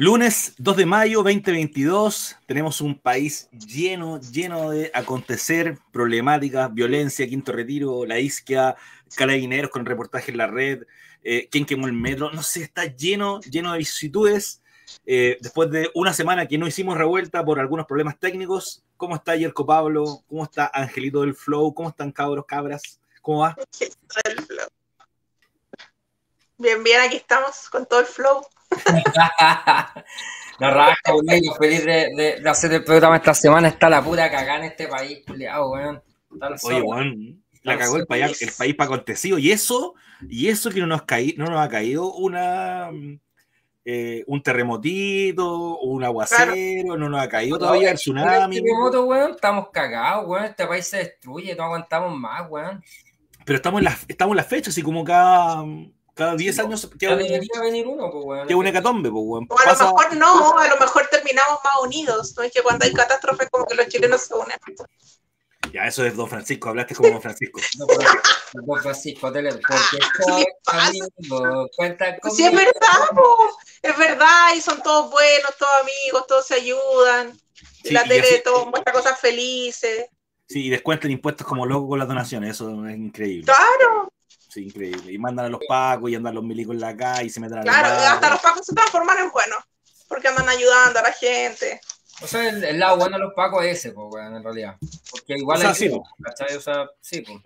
Lunes 2 de mayo 2022, tenemos un país lleno de acontecer, problemáticas, violencia, Quinto Retiro, la isquia, carabineros con reportaje en la red, quién quemó el metro, no sé, está lleno de vicisitudes. Después de una semana que no hicimos revuelta por algunos problemas técnicos, ¿cómo está Yerko Pablo? ¿Cómo está Angelito del Flow? ¿Cómo están cabros, cabras? ¿Cómo va? Bien, aquí estamos con todo el flow. La raja, yo feliz de hacer el programa esta semana. Está la pura cagada en este país, culiao, weón. Oye, weón, la cagó el país para acontecido. Y eso que no nos ha caído un terremotito, un aguacero, claro. No nos ha caído todavía el tsunami. Terremoto, weón, estamos cagados, weón. Este país se destruye, no aguantamos más, weón. Pero estamos en la fecha, así como cada 10 años debería venir uno, pues, weón. Que una hecatombe, pues, weón. O a lo mejor no, a lo mejor terminamos más unidos. No es que cuando hay catástrofes como que los chilenos se unen. Ya, eso es Don Francisco, hablaste como Don Francisco. Don Francisco, porque amigo, cuenta conmigo. Sí, es verdad, po. Es verdad, y son todos buenos, todos amigos, todos se ayudan. Sí, la tele todo muestra cosas felices. Sí, y descuentan impuestos como locos con las donaciones, eso es increíble. Claro. Sí, increíble. Y mandan a los pacos y andan los milicos en la calle y se meten a la Claro, hasta los pacos se transforman en buenos, porque andan ayudando a la gente. O sea, el lado bueno de los pacos es ese, pues, weón, en realidad. Porque igual hay sí, ¿cachai? O sea, sí, pues.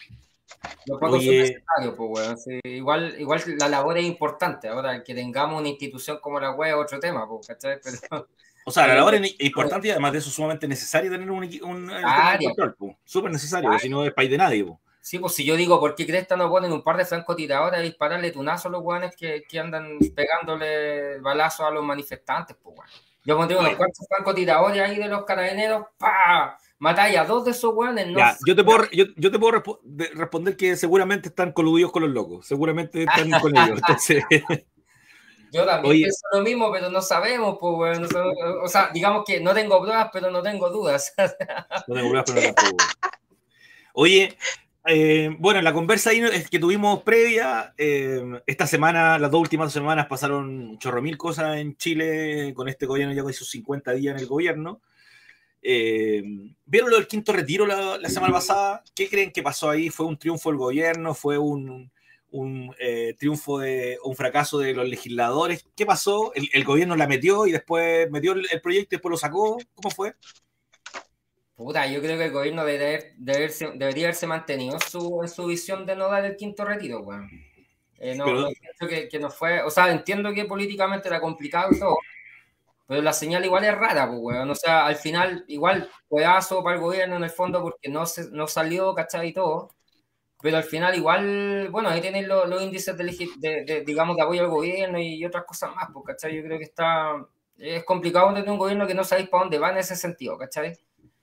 Los pacos son necesarios, pues, weón. Sí, igual la labor es importante. Ahora, que tengamos una institución como la wea es otro tema, pues, ¿cachai? Pero... O sea, la labor es importante y además de eso es sumamente necesario tener un control, pues. Súper necesario, porque si no es país de nadie, pues. Sí, pues si yo digo, ¿por qué cresta no ponen un par de francotiradores a dispararle tunazos a los weones que andan pegándole balazos a los manifestantes, pues, weón? Yo pondría unos cuantos francotiradores ahí de los carabineros, ¡pah! Matáis a 2 de esos weones, ¿no? Ya, yo te puedo responder que seguramente están coludidos con los locos, seguramente están con ellos, entonces... Yo también pienso lo mismo, pero no sabemos, pues, weón. O sea, digamos que no tengo pruebas, pero no tengo dudas. No tengo pruebas, pero no tengo dudas. Oye... bueno, la conversa ahí que tuvimos previa, esta semana, las 2 últimas semanas pasaron chorro mil cosas en Chile con este gobierno, ya con sus 50 días en el gobierno. ¿Vieron lo del Quinto Retiro la semana pasada? ¿Qué creen que pasó ahí? ¿Fue un triunfo del gobierno? ¿Fue un triunfo un fracaso de los legisladores? ¿Qué pasó? ¿El gobierno la metió y después metió el proyecto y después lo sacó? ¿Cómo fue? Puta, yo creo que el gobierno debería haberse mantenido en su visión de no dar el Quinto Retiro, weón. No pienso que no fue, o sea, entiendo que políticamente era complicado y todo, pero la señal igual es rara, pues, weón. O sea, al final, igual, pedazo para el gobierno en el fondo porque no salió, ¿cachai? Y todo, pero al final igual, bueno, ahí tienen los índices digamos, de apoyo al gobierno y otras cosas más, pues, ¿cachai? Yo creo que es complicado tener un gobierno que no sabéis para dónde va en ese sentido, ¿cachai?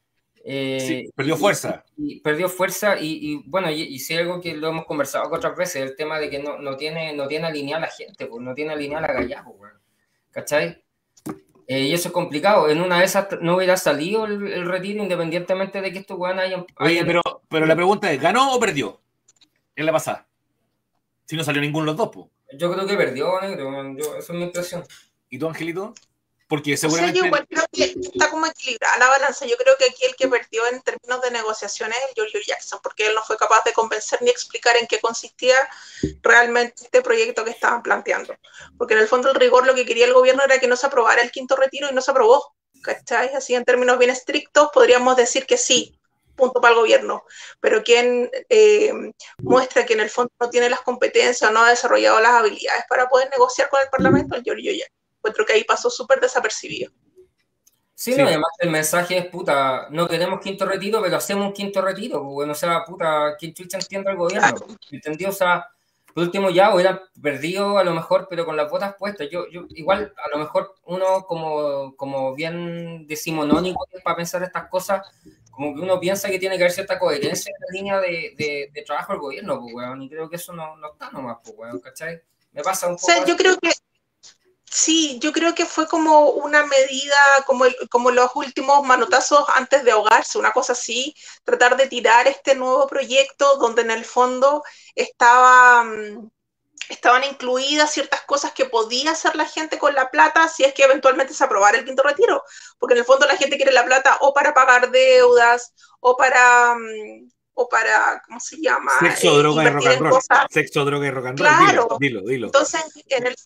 Sí, perdió fuerza. Perdió fuerza y bueno, y si algo que lo hemos conversado otras veces, el tema de que no tiene alineada la gente, pues no tiene alineada la galla, pues, ¿cachai? Y eso es complicado. En una de esas no hubiera salido el retiro independientemente de que estos weones hayan... Oye, pero la pregunta es, ¿ganó o perdió en la pasada? Si no salió ninguno de los dos, pues. Yo creo que perdió, negro. Eso es mi impresión. ¿Y tú, Angelito? Porque seguramente... O sea, yo igual creo que está como equilibrada la balanza. Yo creo que aquí el que perdió en términos de negociaciones es el Giorgio Jackson, porque él no fue capaz de convencer ni explicar en qué consistía realmente este proyecto que estaban planteando. Porque en el fondo el rigor lo que quería el gobierno era que no se aprobara el Quinto Retiro y no se aprobó. ¿Cachai? Así en términos bien estrictos podríamos decir que sí, punto para el gobierno. Pero quien muestra que en el fondo no tiene las competencias o no ha desarrollado las habilidades para poder negociar con el Parlamento es el Giorgio Jackson. Encuentro que ahí pasó súper desapercibido. Sí, no, además el mensaje es, puta, no queremos quinto retiro, pero hacemos un quinto retiro, pues, bueno, o sea, puta, ¿quién chucha entiende al gobierno? Claro. ¿Entendió? O sea, por último ya hubieran perdido a lo mejor, pero con las botas puestas. Yo igual, a lo mejor uno como bien decimonónico para pensar estas cosas, como que uno piensa que tiene que haber cierta coherencia en la línea de trabajo del gobierno, pues, weón, y creo que eso no está nomás, pues, weón, ¿cachai? Me pasa un poco... O sea, yo creo que sí, yo creo que fue como una medida, como los últimos manotazos antes de ahogarse, una cosa así, tratar de tirar este nuevo proyecto donde en el fondo estaba estaban incluidas ciertas cosas que podía hacer la gente con la plata si es que eventualmente se aprobara el quinto retiro, porque en el fondo la gente quiere la plata o para pagar deudas o para ¿cómo se llama? Sexo, droga y rock and roll. Sexo, droga y rock and roll. Claro. Dilo. Entonces, en el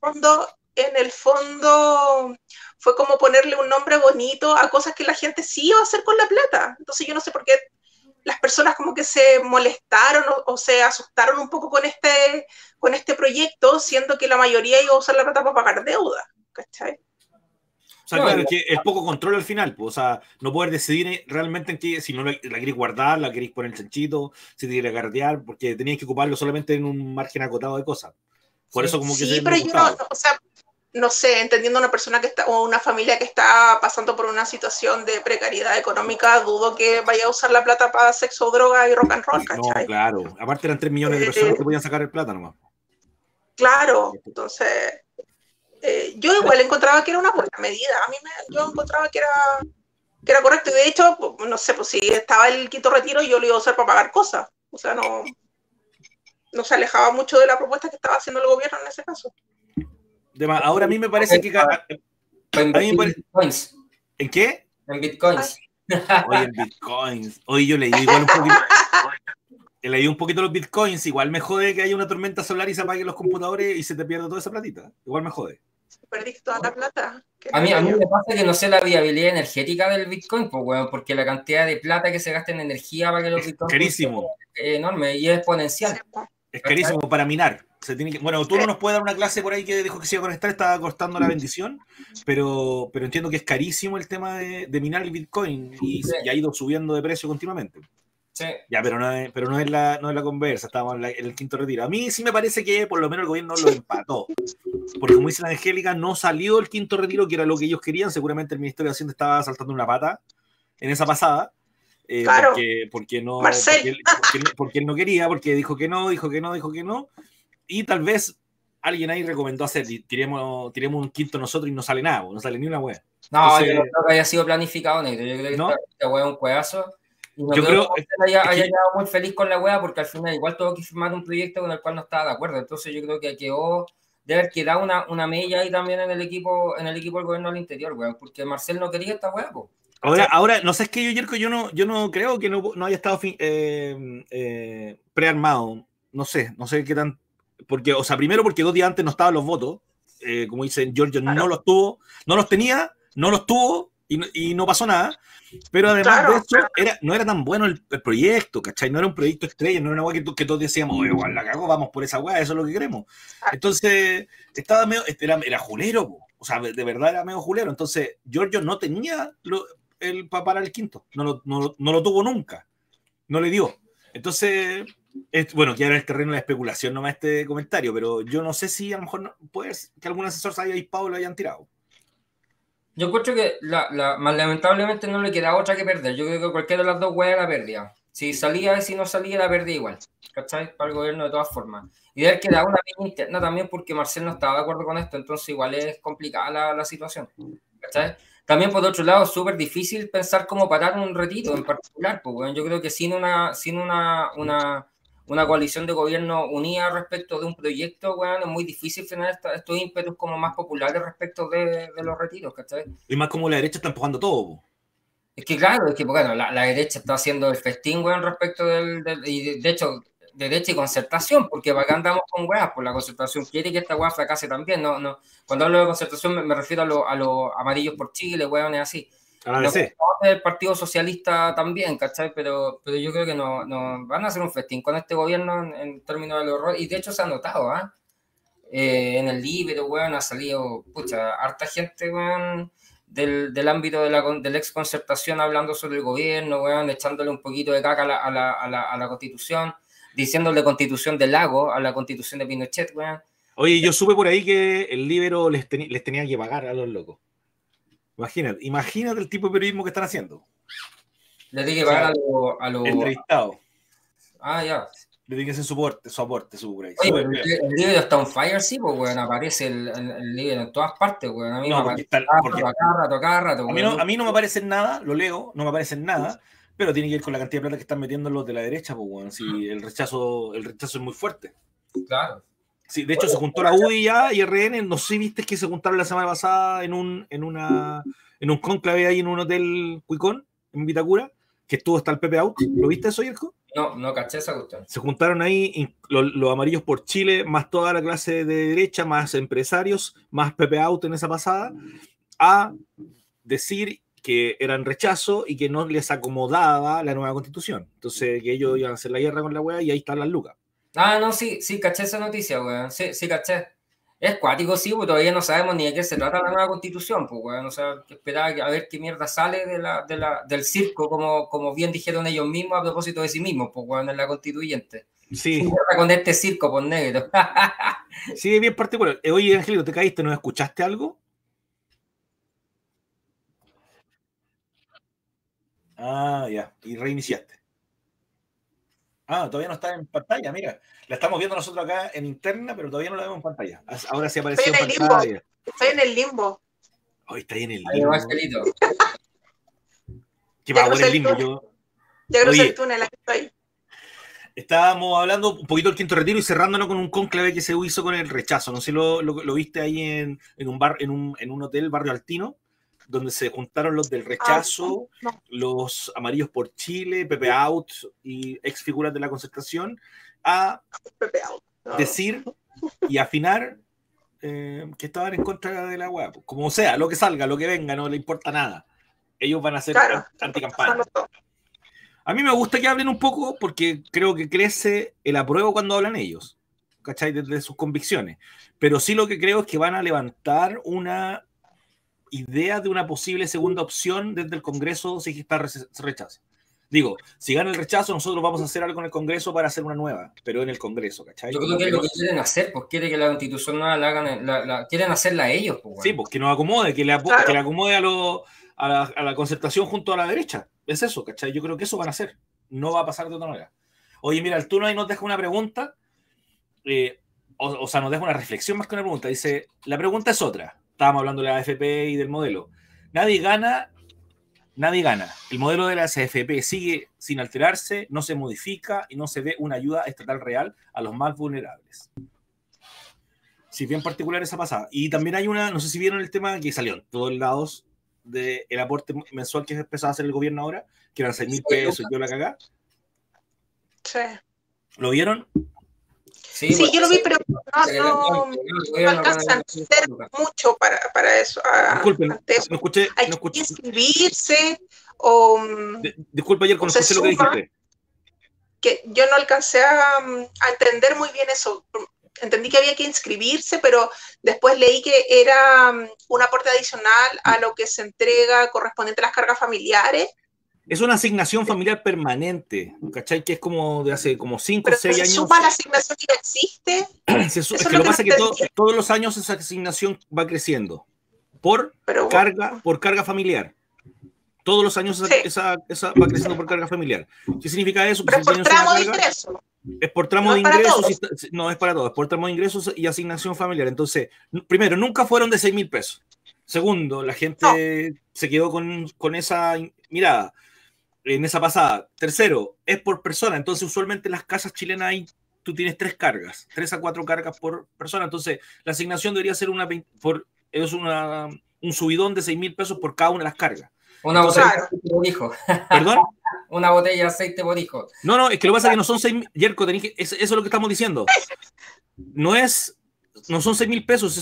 fondo fue como ponerle un nombre bonito a cosas que la gente sí iba a hacer con la plata. Entonces yo no sé por qué las personas como que se molestaron o se asustaron un poco con este proyecto, siendo que la mayoría iba a usar la plata para pagar deuda, ¿cachai? O sea, claro, es que el poco control al final, pues, o sea, no poder decidir realmente en qué, si no la queréis guardar, la queréis poner el chanchito, si te queréis carretear, porque teníais que ocuparlo solamente en un margen acotado de cosas. Por eso como que sí, pero yo no, o sea, no sé, entendiendo una persona que está, o una familia que está pasando por una situación de precariedad económica, dudo que vaya a usar la plata para sexo, droga y rock and roll, ¿cachai? No, claro. Aparte eran 3 millones de personas que podían sacar el plata nomás. Claro, entonces yo igual encontraba que era una buena medida. Yo encontraba que era correcto. Y de hecho, no sé, pues si estaba el quinto retiro, yo lo iba a usar para pagar cosas. O sea, no se alejaba mucho de la propuesta que estaba haciendo el gobierno en ese caso. Ahora a mí me parece que... Bitcoins. ¿En qué? En bitcoins. Oye, en bitcoins. Oye, yo leí igual un poquito... Leí un poquito los bitcoins. Igual me jode que haya una tormenta solar y se apaguen los computadores y se te pierda toda esa platita. Igual me jode. Perdiste toda la plata. A mí me pasa que no sé la viabilidad energética del bitcoin, pues, bueno, porque la cantidad de plata que se gasta en energía para que los bitcoins... Es carísimo. Es enorme y es exponencial. Es carísimo para minar. Bueno, tú no nos puedes dar una clase por ahí que dijo que se iba a conectar, estaba costando la bendición, pero entiendo que es carísimo el tema de minar el Bitcoin y ha ido subiendo de precio continuamente. Sí. Ya, pero no es la conversa, estábamos en el quinto retiro. A mí sí me parece que por lo menos el gobierno lo empató. Porque como dice la Angélica, no salió el quinto retiro, que era lo que ellos querían. Seguramente el Ministerio de Hacienda estaba saltando una pata en esa pasada. Claro. Porque él no quería, porque dijo que no. Y tal vez alguien ahí recomendó hacer, tiremos un quinto nosotros y no sale nada, no sale ni una wea. No, entonces, yo no creo que haya sido planificado, Negro. Yo creo que ¿no? esta wea es un cuedazo. Y no yo creo que haya quedado muy feliz con la wea, porque al final igual tuvo que firmar un proyecto con el cual no estaba de acuerdo. Entonces yo creo que quedó de haber quedado una mella ahí también en el equipo del gobierno al interior, weón, porque Marcel no quería esta wea, po. Ahora, no sé, es que Yerko, yo no creo que no haya estado prearmado. No sé qué tan. Porque, o sea, primero porque 2 días antes no estaban los votos. Como dicen, Giorgio no los tuvo, no los tenía, no los tuvo y no pasó nada. Pero además de eso, no era tan bueno el proyecto, ¿cachai? No era un proyecto estrella, no era una weá que todos decíamos, oye, igual la cago, vamos por esa weá, eso es lo que queremos. Entonces, estaba medio, era julero, po. O sea, de verdad era medio julero. Entonces, Giorgio no tenía para el quinto, no lo tuvo nunca, no le dio. Entonces, bueno, que ahora el terreno de la especulación nomás este comentario, pero yo no sé si a lo mejor puede ser que algún asesor se haya dispado y lo hayan tirado. Yo encuentro que más lamentablemente no le queda otra que perder. Yo creo que cualquiera de las dos weas la perdía. Si salía y si no salía, la perdía igual. ¿Cachai? Para el gobierno de todas formas. Y de haber quedado una piña interna también porque Marcel no estaba de acuerdo con esto, entonces igual es complicada la situación. ¿Cachai? También por otro lado es súper difícil pensar cómo parar un retiro en particular. Pues, bueno, yo creo que sin una coalición de gobierno unida respecto de un proyecto, bueno, es muy difícil frenar estos ímpetus como más populares respecto de los retiros, ¿cachai? Y más como la derecha está empujando todo, po. Es que claro, bueno, la derecha está haciendo el festín, weón, respecto y de hecho, derecha y concertación, porque para acá andamos con weas, pues la concertación quiere que esta wea fracase también, no. Cuando hablo de concertación me refiero a los amarillos por Chile, weón, es así. El Partido Socialista también, ¿cachai? Pero yo creo que no van a hacer un festín con este gobierno en términos del horror, y de hecho se ha notado, en el Libero, weón, ha salido, harta gente, weón, del ámbito de la ex concertación hablando sobre el gobierno, weón, echándole un poquito de caca a la Constitución, diciéndole Constitución del Lago a la Constitución de Pinochet, weón. Oye, yo supe por ahí que el Libero les tenía que pagar a los locos. Imagínate el tipo de periodismo que están haciendo. Le tiene que pagar a los entrevistados. Ya. Le tiene que hacer su aporte, por ahí. Oye, el Libero está on fire, sí, pues, weón, aparece el Libero en todas partes, weón. A mí me aparece cada rato. A mí no me aparece nada, lo leo, no me aparece nada, pero tiene que ir con la cantidad de plata que están metiendo los de la derecha, pues, weón. Si el rechazo es muy fuerte. Claro. Sí, de hecho se juntó la UDI ya y RN, no sé si viste que se juntaron la semana pasada en un cónclave ahí en un hotel Cuicón, en Vitacura, que estuvo hasta el Pepe Out. ¿Lo viste eso, Yerko? No caché esa cuestión. Se juntaron ahí los amarillos por Chile, más toda la clase de derecha, más empresarios, más Pepe Out en esa pasada, a decir que eran rechazo y que no les acomodaba la nueva constitución. Entonces, que ellos iban a hacer la guerra con la wea y ahí están las lucas. Ah, no, sí, caché esa noticia, weón. Sí, caché. Es cuático, sí, porque todavía no sabemos ni de qué se trata la nueva constitución, pues, weón. O sea, esperar a ver qué mierda sale del circo, como bien dijeron ellos mismos a propósito de sí mismos, pues, weón, en la constituyente. Sí. Con este circo, por negro. Sí, es bien particular. Oye, Angelito, ¿te caíste? ¿No escuchaste algo? Ah, ya. Y reiniciaste. Ah, todavía no está en pantalla, mira. La estamos viendo nosotros acá en interna, pero todavía no la vemos en pantalla. Ahora sí apareció en pantalla. Estoy en el limbo. Hoy está ahí en el limbo. Angelito. ¿Qué va a el limbo? Ya crucé el túnel, aquí estoy. Estábamos hablando un poquito del quinto retiro y cerrándonos con un cónclave que se hizo con el rechazo. No sé si lo viste ahí en un hotel, Barrio Altino, donde se juntaron los del rechazo, no. Los amarillos por Chile, Pepe Out y ex figuras de la concertación, a decir y afinar que estaban en contra de la web. Como sea, lo que salga, lo que venga, no le importa nada. Ellos van a ser anticampaña. A mí me gusta que hablen un poco porque creo que crece el apruebo cuando hablan ellos, ¿cachai? Desde sus convicciones. Pero sí lo que creo es que van a levantar una idea de una posible segunda opción desde el Congreso si está rechazo. Digo, si gana el rechazo, nosotros vamos a hacer algo en el Congreso para hacer una nueva, pero en el Congreso, ¿cachai? Yo creo que es lo que quieren hacer, pues quiere que la constitución no la hagan, quieren hacerla ellos. Pues, bueno. Sí, pues que nos acomode, que le acomode a la concertación junto a la derecha. Es eso, ¿cachai? Yo creo que eso van a hacer. No va a pasar de otra manera. Oye, mira, el turno ahí nos deja una pregunta, o sea, nos deja una reflexión más que una pregunta. Dice, la pregunta es otra. Estábamos hablando de la AFP y del modelo. Nadie gana. El modelo de la AFP sigue sin alterarse, no se modifica y no se ve una ayuda estatal real a los más vulnerables. Sí, bien particular esa pasada. Y también hay una, no sé si vieron el tema que salió en todos lados del aporte mensual que empezó a hacer el gobierno ahora, que eran 6.000 pesos y yo la cagá. Sí. ¿Lo vieron? Sí, bueno, yo lo vi, pero no alcanza a entender mucho para eso. Disculpen, no escuché. Hay que inscribirse o... Disculpa, ayer cuando escuché lo que dijiste. Que yo no alcancé a entender muy bien eso. Entendí que había que inscribirse, pero después leí que era un aporte adicional a lo que se entrega correspondiente a las cargas familiares. Es una asignación familiar permanente, ¿cachai? Que es como de hace como 5 o 6 años. ¿Se suma la asignación que ya existe? Es que lo que pasa es que todos los años esa asignación va creciendo por carga familiar. Todos los años esa va creciendo por carga familiar. ¿Qué significa eso? Pero es por tramo de ingreso. Es por tramo de ingresos. No es para todos, es por tramo de ingresos y asignación familiar. Entonces, primero, nunca fueron de 6.000 pesos. Segundo, la gente se quedó con esa mirada en esa pasada. Tercero, es por persona. Entonces, usualmente en las casas chilenas tú tienes 3 cargas, 3 a 4 cargas por persona. Entonces, la asignación debería ser un subidón de 6.000 pesos por cada una de las cargas. Una botella de aceite por hijo. ¿Perdón? Una botella de aceite por hijo. No, es que lo que pasa es que no son 6.000. Yerko, eso es lo que estamos diciendo. No son 6.000 pesos,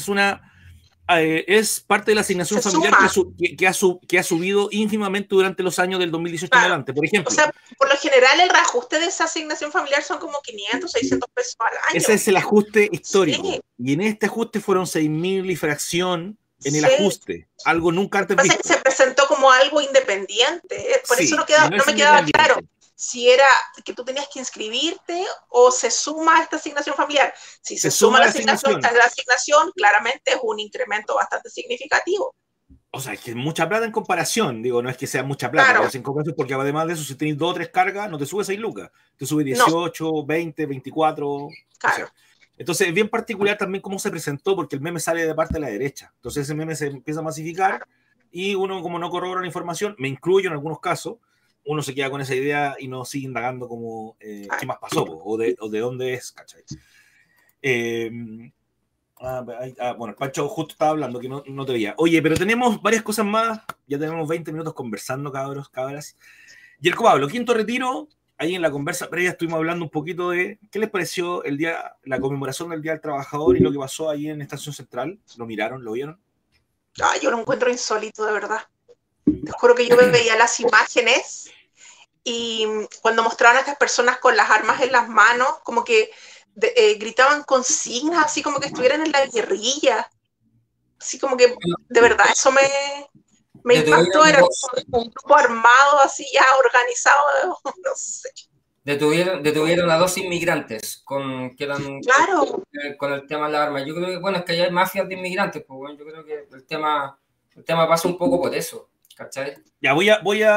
es parte de la asignación familiar que ha subido ínfimamente durante los años del 2018 en adelante, por ejemplo. O sea, por lo general el reajuste de esa asignación familiar son como 500, 600 pesos al año. Ese es el ajuste histórico. Sí. Y en este ajuste fueron 6.000 y fracción en el ajuste. Algo nunca antes visto. Que se presentó como algo independiente. Por eso no me quedaba claro si era que tú tenías que inscribirte o se suma a esta asignación familiar. Si se suma la asignación, claramente es un incremento bastante significativo. O sea, es que es mucha plata en comparación. Digo, no es que sea mucha plata, claro. Porque además de eso, si tenés 2 o 3 cargas, no te sube 6 lucas. Te sube 18, 20, 24. Claro. O sea, entonces es bien particular también cómo se presentó, porque el meme sale de parte de la derecha. Entonces ese meme se empieza a masificar y uno, como no corrobora la información, me incluyo en algunos casos, uno se queda con esa idea y no sigue indagando como qué más pasó o de dónde es, ¿cachai? Bueno, Pancho justo estaba hablando, que no te veía. Oye, pero tenemos varias cosas más. Ya tenemos 20 minutos conversando, cabras. Y el Pablo, quinto retiro. Ahí en la conversa previa estuvimos hablando un poquito de qué les pareció la conmemoración del Día del Trabajador y lo que pasó ahí en Estación Central. ¿Lo miraron? ¿Lo vieron? Yo lo encuentro insólito, de verdad. Te juro que yo veía las imágenes y cuando mostraban a estas personas con las armas en las manos, como que gritaban consignas, así como que estuvieran en la guerrilla. Así como que, de verdad, eso me impactó. Era un grupo armado, así ya organizado, no sé. Detuvieron a 2 inmigrantes que eran claro. con el tema de las armas. Yo creo que, bueno, es que hay mafias de inmigrantes, pues bueno, yo creo que el tema pasa un poco por eso, ¿cachai? Ya voy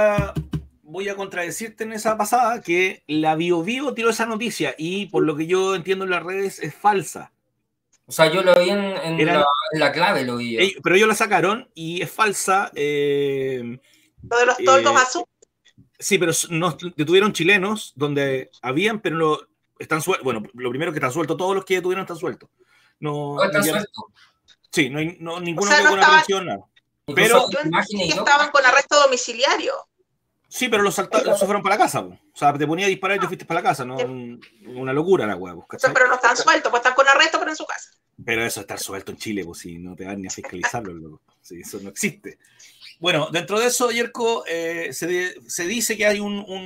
a contradecirte en esa pasada, que la BioBio tiró esa noticia y por lo que yo entiendo en las redes es falsa. O sea, yo lo vi en la clave, lo vi. Pero ellos la sacaron y es falsa. Lo de los toldos azules. Sí, pero no detuvieron chilenos donde habían, pero están sueltos. Bueno, lo primero que están sueltos, todos los que detuvieron están sueltos. No están sueltos. Sí, no hay ninguno que con aprehensión, nada. Pero yo entendí que estaban con arresto domiciliario. Sí, pero se fueron para la casa. O sea, te ponía a disparar y te fuiste para la casa, ¿no? Una locura la hueá. Pero no están sueltos, pues están con arresto, pero en su casa. Pero eso estar suelto en Chile, pues si no te van ni a fiscalizarlo, loco. Sí, eso no existe. Bueno, dentro de eso, Yerko, se dice que hay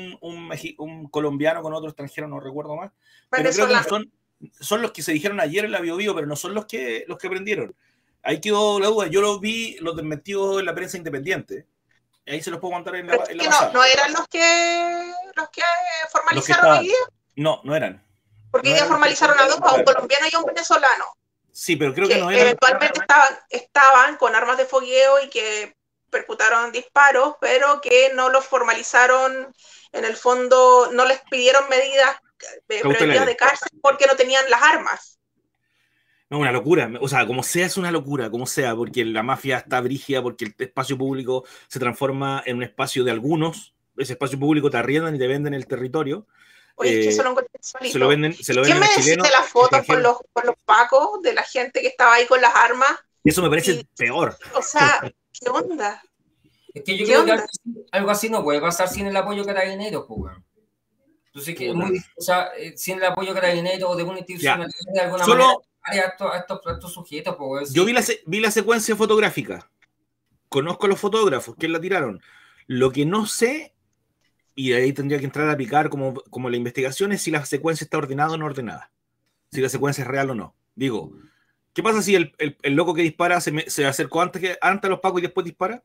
un colombiano con otro extranjero, no recuerdo más, pero creo que son los que se dijeron ayer en la BioBio, pero no son los que prendieron. Ahí quedó la duda. Yo los vi, los desmentidos en la prensa independiente. Ahí se los puedo contar en la pasada. ¿No eran los que formalizaron hoy día? No eran. Porque hoy día formalizaron a 2, a un colombiano y a un venezolano. Sí, pero creo que no eran. Eventualmente estaban con armas de fogueo y que percutaron disparos, pero que no los formalizaron, en el fondo no les pidieron medidas preventivas de cárcel porque no tenían las armas. No, una locura, o sea, como sea es una locura, como sea, porque la mafia está brígida, porque el espacio público se transforma en un espacio de algunos, ese espacio público te arriendan y te venden el territorio. Oye, es que eso lo encuentro insólito. Se lo venden ¿Quién me decís de las fotos con los pacos, de la gente que estaba ahí con las armas? Eso me parece peor. O sea, ¿qué onda? Es que yo creo que algo así no puede pasar sin el apoyo carabinero, pues, bueno. Entonces, que es muy difícil, o sea, sin el apoyo carabinero o de una institución de alguna manera a estos sujetos, pues. Yo vi la secuencia fotográfica. Conozco a los fotógrafos que la tiraron. Lo que no sé, y ahí tendría que entrar a picar como la investigación, es si la secuencia está ordenada o no ordenada. Si la secuencia es real o no. Digo, ¿qué pasa si el loco que dispara se acercó antes a los pacos y después dispara?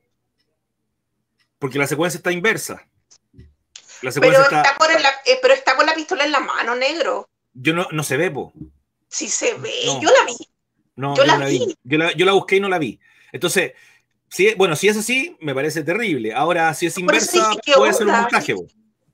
Porque la secuencia está inversa. La secuencia pero está con la pistola en la mano, negro. No se ve, po. Sí se ve, no. Yo la vi. No, yo la vi. Yo la busqué y no la vi. Entonces, si es así, me parece terrible. Ahora, si es inversa, puede ser un montaje, po.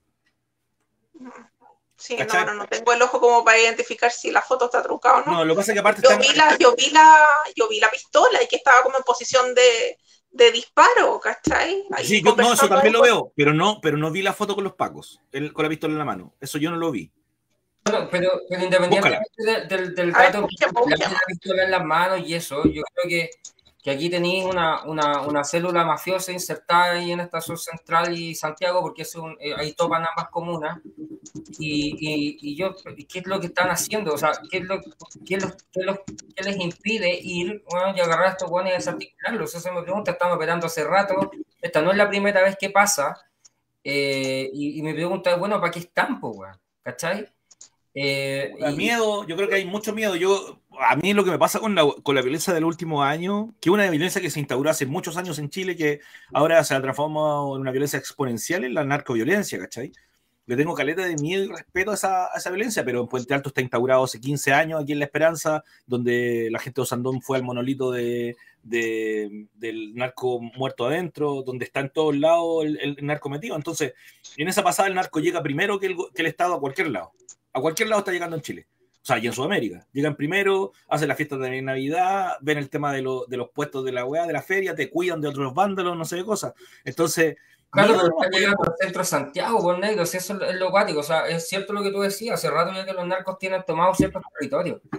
Sí, no tengo el ojo como para identificar si la foto está truncada o no. No, lo que pasa es que aparte yo vi la pistola y que estaba como en posición de disparo, ¿cachai? Sí, eso también lo veo, pero no vi la foto con los pacos, con la pistola en la mano. Eso yo no lo vi. Bueno, pero independientemente del dato de la pistola en las manos y eso, yo creo que aquí tenéis una célula mafiosa insertada ahí en Estación Central y Santiago, porque ahí topan ambas comunas. Y ¿qué es lo que están haciendo? O sea, ¿qué les impide ir y agarrar a estos buenos y desarticularlos? Eso me pregunta, están operando hace rato, esta no es la primera vez que pasa, y mi pregunta es, bueno, ¿para qué están, pues, ¿cachai? Miedo, yo creo que hay mucho miedo. A mí lo que me pasa con la violencia del último año, que es una violencia que se instauró hace muchos años en Chile, que ahora se ha transformado en una violencia exponencial, en la narcoviolencia, ¿cachai? Le tengo caleta de miedo y respeto a esa violencia, pero en Puente Alto está instaurado hace 15 años aquí en La Esperanza, donde la gente de Osandón fue al monolito del narco muerto adentro, donde está en todos lados el narco metido. Entonces, en esa pasada el narco llega primero que el Estado a cualquier lado. A cualquier lado está llegando en Chile. O sea, y en Sudamérica. Llegan primero, hacen la fiesta de Navidad, ven el tema de los puestos de la weá, de la feria, te cuidan de otros vándalos, no sé qué cosas. Entonces... Claro, pero está llegando al centro de Santiago, por negro, si eso es lo cuático. O sea, es cierto lo que tú decías, hace rato ya que los narcos tienen tomado ciertos territorios.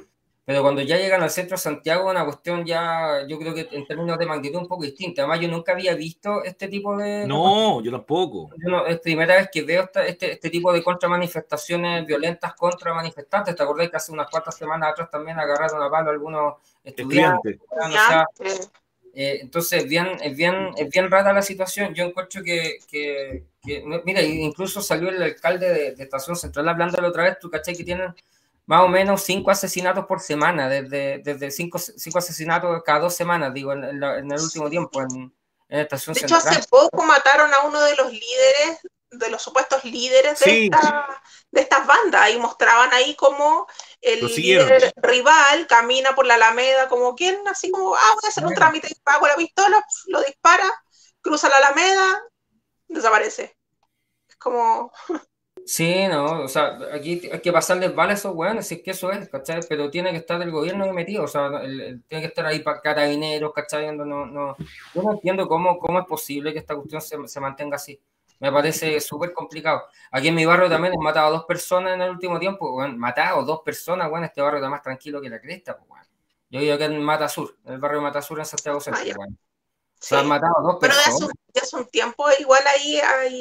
pero cuando ya llegan al centro de Santiago, una cuestión ya, yo creo que en términos de magnitud un poco distinta. Además, yo nunca había visto este tipo de No, yo tampoco. es primera vez que veo este tipo de contramanifestaciones violentas contra manifestantes. ¿Te acordás que hace unas cuantas semanas atrás también agarraron a palo a algunos estudiantes? O sea, entonces es bien rara la situación. Yo encuentro mira, incluso salió el alcalde de Estación Central hablando la otra vez, tú caché que tienen más o menos 5 asesinatos por semana, desde 5 asesinatos cada 2 semanas, digo, en el último tiempo en Estación Central. De hecho, hace poco mataron a uno de los líderes, de los supuestos líderes de estas bandas, y mostraban ahí como el líder rival camina por la Alameda como quien, así como, voy a hacer un trámite, pago la pistola, lo dispara, cruza la Alameda, desaparece. Es como... Sí, no, o sea, aquí hay que pasarles balas a esos weones, si es que eso es, ¿cachai? Pero tiene que estar el gobierno ahí metido, o sea, tiene que estar ahí para carabineros, ¿cachai? Yo no entiendo cómo es posible que esta cuestión se mantenga así. Me parece súper complicado. Aquí en mi barrio también han matado a 2 personas en el último tiempo, weón. Matado 2 personas, weón, este barrio está más tranquilo que la cresta, pues, weón. Yo vivo aquí en Mata Sur, en el barrio de Mata Sur en Santiago Centro, weón. O sea, han matado a 2 personas. Pero de hace un tiempo igual ahí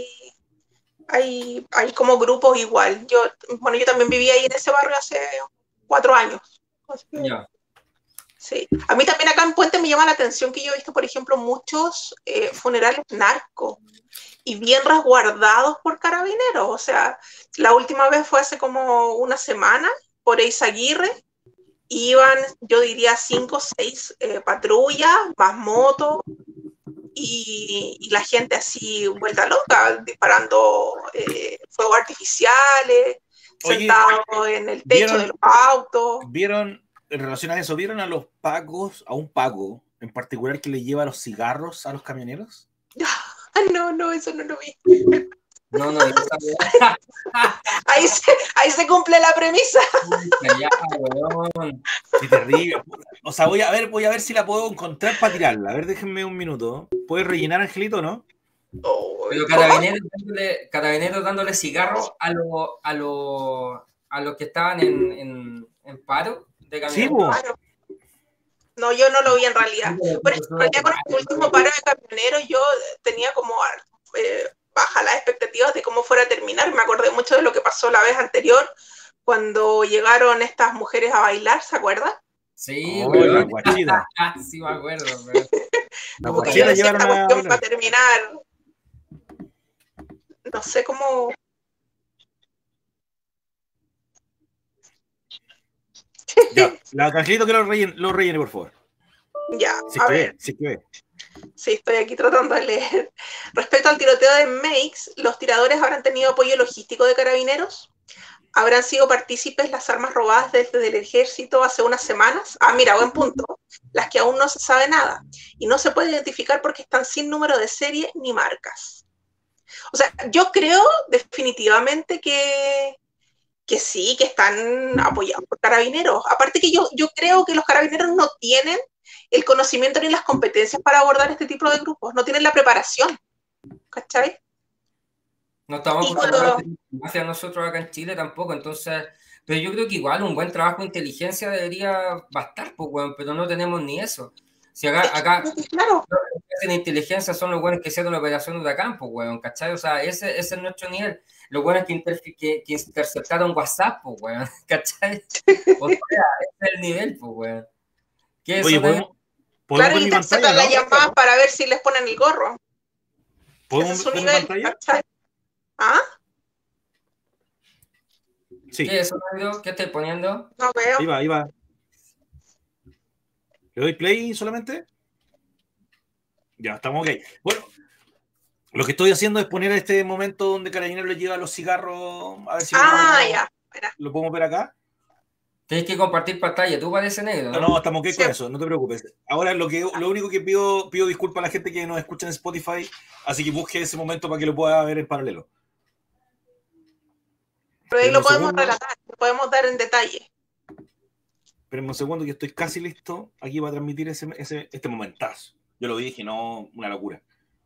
hay como grupos igual. Yo también vivía ahí en ese barrio hace 4 años. Ya. Sí. A mí también acá en Puente me llama la atención que yo he visto, por ejemplo, muchos funerales narcos y bien resguardados por carabineros. O sea, la última vez fue hace como una semana por Eizaguirre. Iban, yo diría, 5 o 6 patrullas, más motos, y la gente así vuelta loca, disparando fuegos artificiales, sentados en el techo de los autos. ¿Vieron, en relación a eso, vieron a los pacos, a un paco en particular que le lleva los cigarros a los camioneros? No, eso no lo vi. No, ahí se cumple la premisa. Ya, qué terrible. O sea, voy a ver si la puedo encontrar para tirarla. A ver, déjenme un minuto. ¿Puedes rellenar, Angelito, o no? Pero carabineros dándole cigarros a los que estaban en paro de camioneros. Sí, no, yo no lo vi en realidad. Por eso, con el último paro de camioneros, yo tenía como bajas las expectativas de cómo fuera a terminar. Me acordé mucho de lo que pasó la vez anterior, cuando llegaron estas mujeres a bailar, ¿se acuerdan? Sí, la guachita. Sí, me acuerdo. La guachita llevaron a bailar. Para terminar, no sé cómo... Ya, la Angelito que lo rellene, por favor. Ya, a ver. Sí, estoy aquí tratando de leer. Respecto al tiroteo de Meix, ¿los tiradores habrán tenido apoyo logístico de carabineros? ¿Habrán sido partícipes las armas robadas desde el ejército hace unas semanas? Mira, buen punto. Las que aún no se sabe nada. Y no se puede identificar porque están sin número de serie ni marcas. O sea, yo creo definitivamente que sí, que están apoyados por carabineros. Aparte que yo creo que los carabineros no tienen el conocimiento ni las competencias para abordar este tipo de grupos, no tienen la preparación, ¿cachai? No estamos acostumbrados hacia nosotros acá en Chile tampoco, entonces, pero yo creo que igual un buen trabajo de inteligencia debería bastar, pues, bueno, pero no tenemos ni eso. Si acá claro. Los que hacen inteligencia son los buenos que hicieron la operación Huracán, pues, weón, ¿cachai? O sea, ese es nuestro nivel. Los buenos que interceptaron WhatsApp, pues, weón, ¿cachai? O sea, ese es el nivel, pues, weón. Oye, ¿podemos claro, ver mi pantalla, la llamadas para ver si les ponen el gorro. ¿Podemos ver mi pantalla? ¿Cachai? ¿Ah? Sí. ¿Qué es eso, Mario? ¿Qué estoy poniendo? No veo. Ahí va. ¿Le doy play solamente? Ya, estamos ok. Bueno, lo que estoy haciendo es poner este momento donde Carabineros le lleva los cigarros. A ver si lo podemos ver acá. Tienes que compartir pantalla, tú pareces negro, ¿no? No, estamos ok con eso, no te preocupes. Ahora lo único que pido disculpas a la gente que nos escucha en Spotify, así que busque ese momento para que lo pueda ver en paralelo. Pero ahí lo podemos relatar, lo podemos dar en detalle. Espérenme un segundo que estoy casi listo aquí para transmitir este momentazo. Yo lo dije, no, una locura.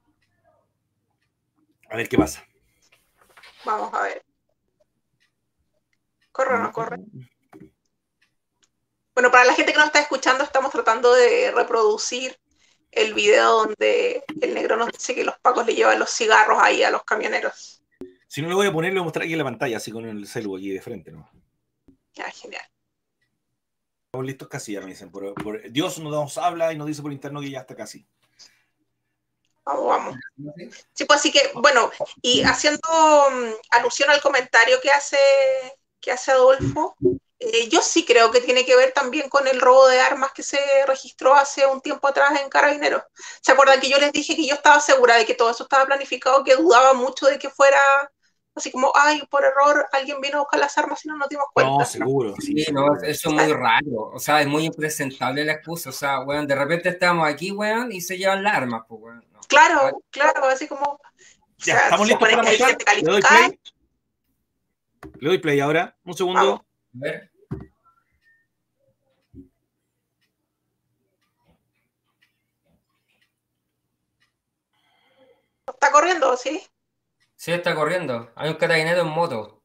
A ver qué pasa. Vamos a ver. ¿Corre o no corre? Bueno, para la gente que nos está escuchando, estamos tratando de reproducir el video donde el negro nos dice que los pacos le llevan los cigarros ahí a los camioneros. Si no lo voy a poner, lo voy a mostrar aquí en la pantalla, así con el celu aquí de frente, ¿no? Ya, genial. Estamos listos casi, ya me dicen. Dios nos habla y nos dice por interno que ya está casi. Vamos. Sí, pues así que, bueno, y haciendo alusión al comentario que hace Adolfo, yo sí creo que tiene que ver también con el robo de armas que se registró hace un tiempo atrás en Carabineros. ¿Se acuerdan que yo les dije que yo estaba segura de que todo eso estaba planificado, que dudaba mucho de que fuera así como, ay, por error alguien vino a buscar las armas y no nos dimos cuenta? No, seguro. Sí, no, eso es muy raro. O sea, es muy impresentable la excusa. O sea, weón, de repente estamos aquí, weón, y se llevan las armas, pues, weón. No. Claro, así como... Ya, o sea, estamos listos para mostrar. Le doy play ahora. Un segundo. Vamos. A ver. ¿Está corriendo, sí? Sí, está corriendo. Hay un carabinero en moto.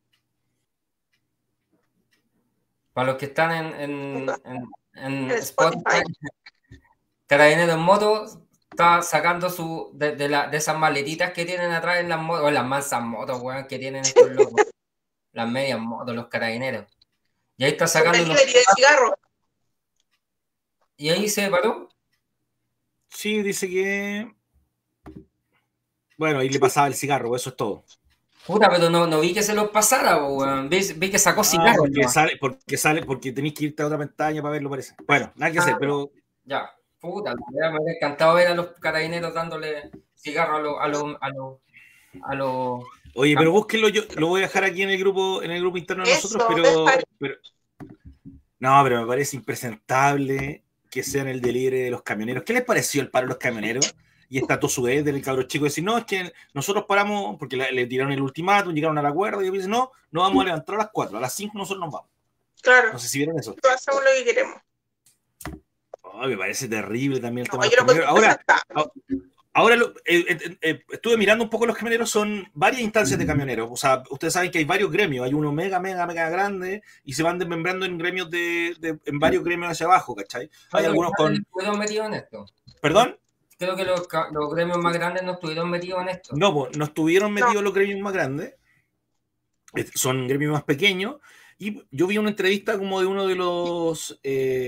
Para los que están en Spotify, carabinero en moto está sacando de esas maletitas que tienen atrás en las motos, o las mansas motos, weón, que tienen estos locos. Las medias motos, los carabineros. Y ahí está sacando unos... de cigarro. ¿Y ahí se paró? Sí, dice que... Bueno, ahí le pasaba el cigarro, eso es todo. Puta, pero no vi que se los pasara, weón. Vi que sacó cigarro. Porque tenéis que irte a otra pantalla para verlo, parece. Bueno, nada que hacer, pero... Ya, puta, me hubiera encantado ver a los carabineros dándole cigarro a los... Oye, pero búsquenlo, yo lo voy a dejar aquí en el grupo interno de nosotros, pero... No, pero me parece impresentable que sean el delirio de los camioneros. ¿Qué les pareció el paro de los camioneros? Y esta tosudez del cabro chico decir, no, es que nosotros paramos, porque le tiraron el ultimátum, llegaron al acuerdo, y dicen, no vamos a levantar a las 4, a las 5 nosotros nos vamos. Claro. No sé si vieron eso. Hacemos lo que queremos. Oh, me parece terrible también el tema de los camioneros. Ahora estuve mirando un poco los camioneros, son varias instancias de camioneros. O sea, ustedes saben que hay varios gremios, hay uno mega grande y se van desmembrando en gremios en varios gremios hacia abajo, ¿cachai? Hay algunos con... ¿Estuvieron metidos en esto? ¿Perdón? Creo que los gremios más grandes no estuvieron metidos en esto. No estuvieron metidos los gremios más grandes. Son gremios más pequeños. Y yo vi una entrevista como de uno de los...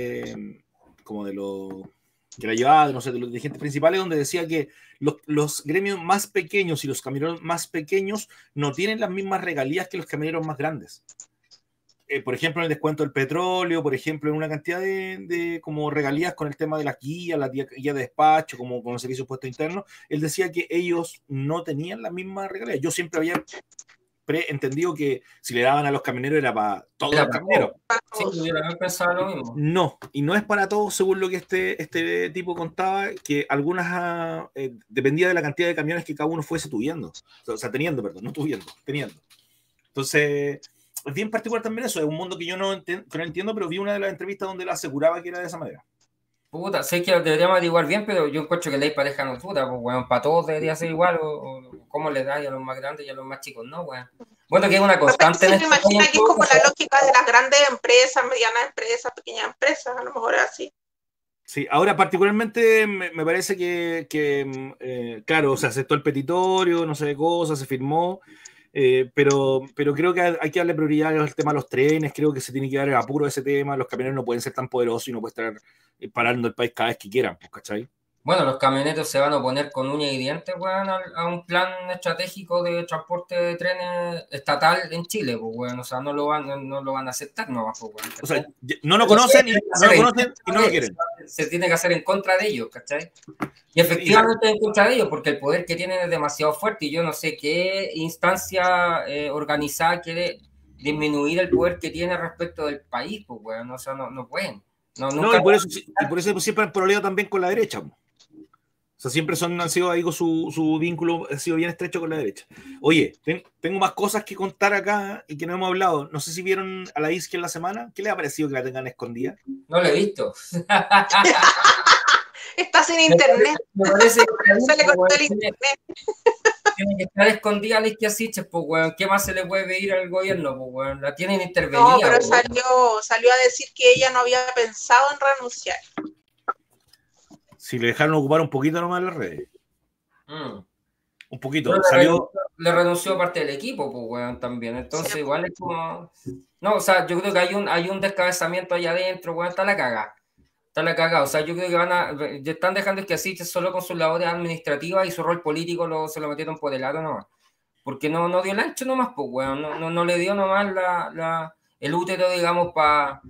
que la llevaba, no sé, de los dirigentes principales, donde decía que los gremios más pequeños y los camioneros más pequeños no tienen las mismas regalías que los camioneros más grandes. Por ejemplo, en el descuento del petróleo, por ejemplo, en una cantidad de como regalías con el tema de las guías, la guía de despacho, como con los servicios de puesto interno. Él decía que ellos no tenían las mismas regalías. Yo siempre había entendido que si le daban a los camioneros era para todos los camioneros. Sí, yo también pensaba lo mismo. No, y no es para todos, según lo que este tipo contaba, que algunas dependía de la cantidad de camiones que cada uno fuese teniendo. Entonces, es bien particular también eso, es un mundo que yo no entiendo, pero vi una de las entrevistas donde él aseguraba que era de esa manera. Puta, sé que deberíamos averiguar bien, pero yo encuentro que la pareja no es puta, pues, bueno, para todos debería ser igual, o cómo le da a los más grandes y a los más chicos, ¿no, weón? Bueno, que es una constante en me imagino que es como la lógica de las grandes empresas, medianas empresas, pequeñas empresas, a lo mejor es así. Sí, ahora particularmente me parece que claro, se aceptó el petitorio, no sé de cosas, se firmó, pero creo que hay que darle prioridad al tema de los trenes, creo que se tiene que dar el apuro de ese tema, los camioneros no pueden ser tan poderosos y no pueden estar parando el país cada vez que quieran, ¿cachai? Bueno, los camioneros se van a oponer con uñas y dientes, weón, a un plan estratégico de transporte de trenes estatal en Chile, pues, weón. O sea, no lo van a aceptar, no, pues, weón. O sea, no lo conocen y no lo quieren. Se tiene que hacer en contra de ellos, ¿cachai? Y efectivamente en contra de ellos, porque el poder que tienen es demasiado fuerte y yo no sé qué instancia organizada quiere disminuir el poder que tiene respecto del país, pues, weón. O sea, no pueden. Y por eso siempre han problemas también con la derecha, pues. O sea, siempre han sido ahí con su vínculo, ha sido bien estrecho con la derecha. Oye, tengo más cosas que contar acá y que no hemos hablado. No sé si vieron a la Isquia en la semana. ¿Qué les ha parecido que la tengan escondida? No la he visto. Está sin internet. Me parece se le cortó el internet. tiene que estar escondida la Isquia Siches, pues, weón. ¿Qué más se le puede pedir al gobierno, pues, weón? La tienen intervenida. No, pero salió a decir que ella no había pensado en renunciar. Si le dejaron ocupar un poquito nomás las redes. Un poquito. Pero le renunció parte del equipo, pues, weón, también. Entonces, sí, igual es como... No, o sea, yo creo que hay un descabezamiento allá adentro, weón, está la cagada. Está la cagada. O sea, yo creo que están dejando que así solo con sus labores administrativas y su rol político se lo metieron por el aro nomás. Porque no dio el ancho nomás, pues, weón. No le dio nomás el útero, digamos, para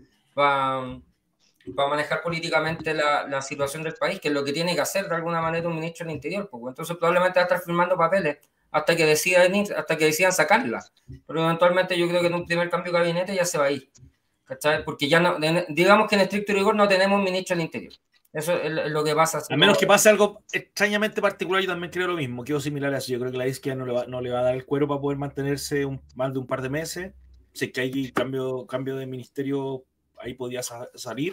manejar políticamente la situación del país, que es lo que tiene que hacer de alguna manera un ministro del Interior. Pues, entonces probablemente va a estar firmando papeles hasta que decidan sacarla. Pero eventualmente yo creo que en un primer cambio de gabinete ya se va a ir. ¿Cachai? Porque ya no, digamos que en estricto rigor no tenemos un ministro del Interior. Eso es lo que pasa. A menos que pase algo extrañamente particular, yo también creo lo mismo, quedo similar a eso. Yo creo que la izquierda no le va a dar el cuero para poder mantenerse más de un par de meses. Sé que hay cambio de ministerio, ahí podía salir,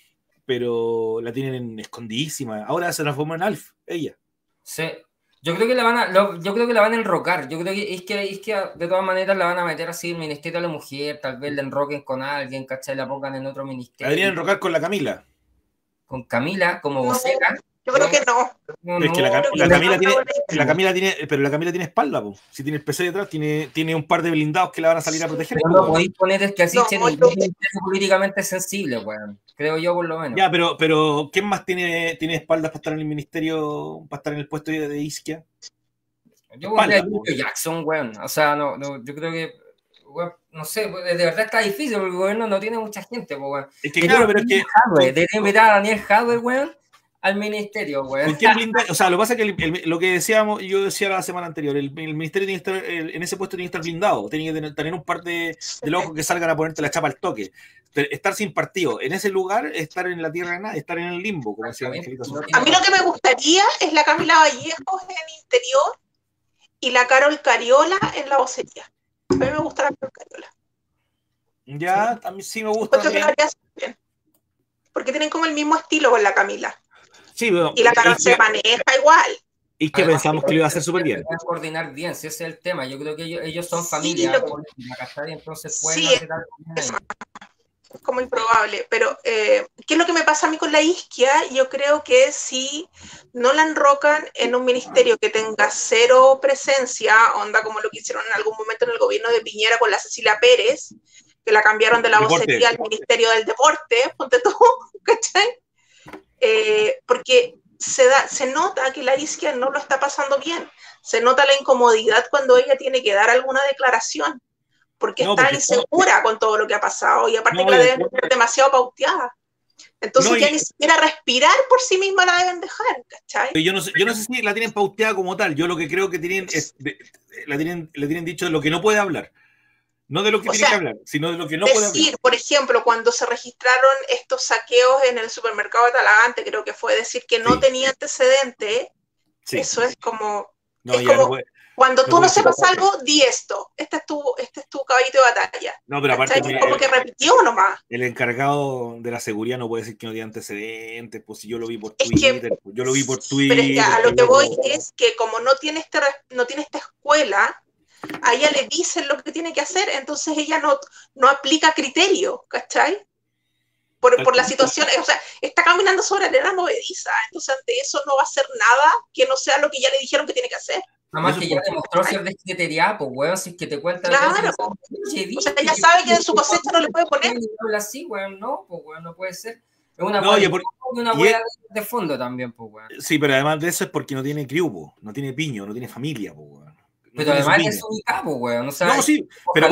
pero la tienen escondidísima. Ahora se transformó en Alf, ella. Sí. Yo creo que la van a enrocar. Yo creo que es que de todas maneras la van a meter así el Ministerio de la Mujer, tal vez la enroquen con alguien, ¿cachai? La pongan en otro ministerio. La deberían enrocar con la Camila. Con Camila como vocera. Yo creo que no. Es que la Camila tiene espalda, po. Si tiene el PC detrás, tiene un par de blindados que la van a salir a proteger. Pero no podéis poner es que así es políticamente sensible, weón. Creo yo, por lo menos. Ya, pero ¿quién más tiene espaldas para estar en el ministerio, para estar en el puesto de Isquia? Yo pondría a Julio Jackson, weón. O sea, yo creo que, weón, no sé, de verdad está difícil porque el gobierno no tiene mucha gente, weón. Es que claro, pero es que... Debería invitar a Daniel Jadwe, weón, al ministerio, weón. ¿Con quién blindar? O sea, lo que pasa es que lo que decíamos, yo decía la semana anterior, el ministerio tiene que estar, en ese puesto tiene que estar blindado, tiene que tener un par de locos que salgan a ponerte la chapa al toque. Estar sin partido, en ese lugar, estar en la tierra de nada, estar en el limbo, como decía Angelito. A mí lo que me gustaría es la Camila Vallejos en el interior y la Carol Cariola en la vocería. A mí me gusta la Carol Cariola. Ya, a mí sí me gusta. Bien. Porque tienen como el mismo estilo con la Camila. Sí, pero, y la Carol se maneja igual. Y que pensamos que lo iba a hacer súper bien. Van a coordinar bien, si ese es el tema. Yo creo que ellos son familia, entonces pueden hacer algo bien. Es como improbable. Pero, ¿qué es lo que me pasa a mí con la Isquia? Yo creo que si no la enrocan en un ministerio que tenga cero presencia, onda como lo que hicieron en algún momento en el gobierno de Piñera con la Cecilia Pérez, que la cambiaron de la vocería al Ministerio del Deporte, ponte tú, ¿cachai? Porque se nota que la Isquia no lo está pasando bien, se nota la incomodidad cuando ella tiene que dar alguna declaración, porque está insegura con todo lo que ha pasado, y aparte que la deben tener demasiado pauteada. Entonces ya ni siquiera respirar por sí misma la deben dejar, ¿cachai? Yo no sé si la tienen pauteada como tal, yo lo que creo que tienen le tienen dicho de lo que no puede hablar. No de lo que tiene que hablar, sino de lo que no puede hablar. Por ejemplo, cuando se registraron estos saqueos en el supermercado de Talagante, creo que fue decir que no tenía antecedente, eso es como... cuando tú no sepas algo, di esto. Este es tu caballito de batalla. No, pero aparte... como que repitió nomás. El encargado de la seguridad no puede decir que no tiene antecedentes, pues si yo lo vi por Twitter. Yo lo vi por Twitter. Pero a lo que voy es que como no tiene esta escuela... a ella le dicen lo que tiene que hacer, entonces ella no aplica criterio, ¿cachai? Por la situación, o sea, está caminando sobre arena movediza, entonces ante eso no va a hacer nada que no sea lo que ya le dijeron que tiene que hacer. Además que ya demostró ser descriteriada, pues, weón, si es que te cuentan... Claro, o sea, ella sabe que en su cosecha no le puede poner. Así, weón, no, pues, weón, no puede ser. Es una hueá de fondo también, pues, weón. Sí, pero además de eso es porque no tiene criu, no tiene piño, no tiene familia, pues, weón. Pero además es ubicado, weón. O sea, no, sí, pero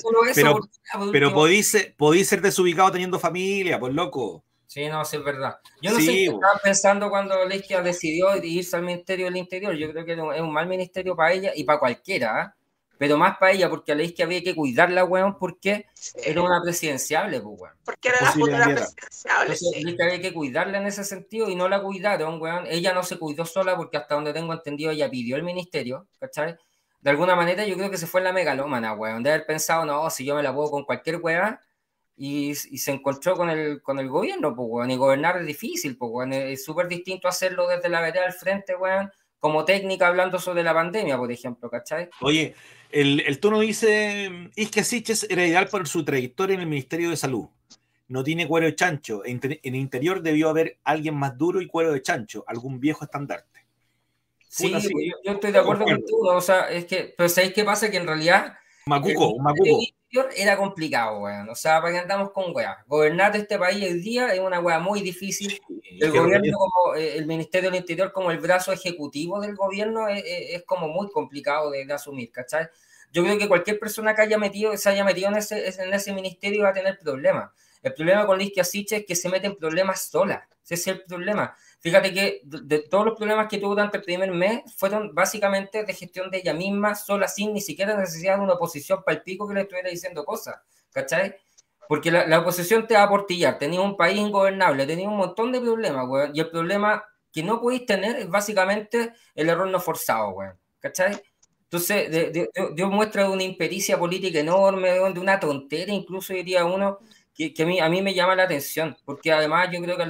podéis ser desubicado teniendo familia, pues loco. Sí, no, sí, es verdad. Yo no sé qué estaba pensando cuando la Isquia decidió irse al Ministerio del Interior. Yo creo que es un mal ministerio para ella y para cualquiera, ¿eh? Pero más para ella, porque a la Isquia había que cuidarla, weón, porque era una presidenciable, pues, weón. Porque era la futura presidenciable. Entonces, la Isquia había que cuidarla en ese sentido y no la cuidaron, weón. Ella no se cuidó sola porque hasta donde tengo entendido ella pidió el ministerio, ¿cachai? De alguna manera yo creo que se fue en la megalómana, weón, de haber pensado, no, si yo me la puedo con cualquier weón, y se encontró con el gobierno, pues, weón, y gobernar es difícil, pues, weón, es súper distinto hacerlo desde la vereda al frente, weón, como técnica hablando sobre la pandemia, por ejemplo, ¿cachai? Oye, el tono dice, Isquia Siches era ideal por su trayectoria en el Ministerio de Salud. No tiene cuero de chancho. En el interior debió haber alguien más duro y cuero de chancho, algún viejo estandarte. Sí, yo estoy de acuerdo contigo, o sea, es que, pero ¿sabéis qué pasa? Que en realidad un macuco. Era complicado, weón. O sea, para que andamos con weas. Gobernar este país hoy día es una wea muy difícil. El gobierno, como el Ministerio del Interior, como el brazo ejecutivo del gobierno, es como muy complicado de asumir, ¿cachai? Yo creo que cualquier persona que se haya metido en ese ministerio va a tener problemas. El problema con Isquia Siches es que se mete en problemas sola. Ese es el problema. Fíjate que de todos los problemas que tuvo durante el primer mes fueron básicamente de gestión de ella misma, sola, sin ni siquiera necesidad de una oposición para el pico que le estuviera diciendo cosas, ¿cachai? Porque la oposición te va a aportillar, tenía un país ingobernable, tenía un montón de problemas, weón, y el problema que no podéis tener es básicamente el error no forzado, weón, ¿cachai? Entonces, dio muestra de una impericia política enorme, de una tontera, incluso diría uno, que a mí me llama la atención, porque además yo creo que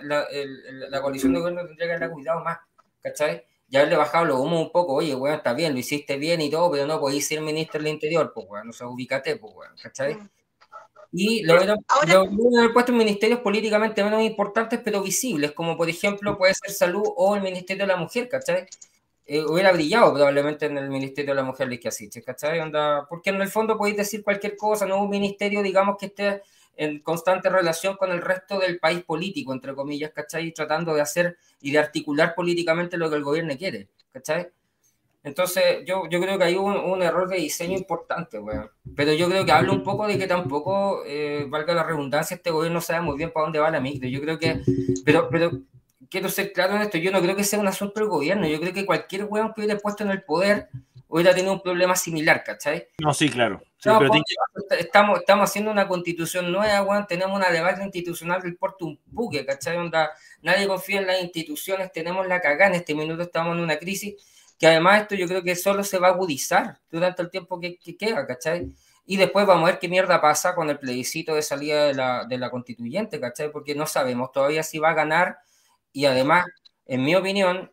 la coalición de gobierno tendría que haberla cuidado más, ¿cachai? Ya haberle bajado los humos un poco, oye, weón, está bien, lo hiciste bien y todo, pero no podéis ser ministro del Interior, pues, weón, o sea, ubícate, pues, weón, ¿cachai? Y lo hubieran puesto en ministerios políticamente menos importantes, pero visibles, como por ejemplo puede ser Salud o el Ministerio de la Mujer, ¿cachai? Hubiera brillado probablemente en el Ministerio de la Mujer, ¿cachai? Porque en el fondo podéis decir cualquier cosa, no un ministerio, digamos, que esté en constante relación con el resto del país político, entre comillas, ¿cachai? Tratando de hacer y de articular políticamente lo que el gobierno quiere, ¿cachai? Entonces, yo creo que hay un error de diseño importante, weón. Pero yo creo que habla un poco de que tampoco, valga la redundancia, este gobierno sabe muy bien para dónde va la micro. Yo creo que, pero quiero ser claro en esto, yo no creo que sea un asunto del gobierno, yo creo que cualquier weón que hubiera puesto en el poder hubiera tenido un problema similar, ¿cachai? No, sí, claro. Sí, no, pero estamos haciendo una constitución nueva, weón, tenemos una debate institucional del porte un buque, ¿cachai? Nadie confía en las instituciones, tenemos la cagada, en este minuto estamos en una crisis, que además esto yo creo que solo se va a agudizar durante el tiempo que queda, ¿cachai? Y después vamos a ver qué mierda pasa con el plebiscito de salida de la constituyente, ¿cachai? Porque no sabemos todavía si va a ganar, y además, en mi opinión,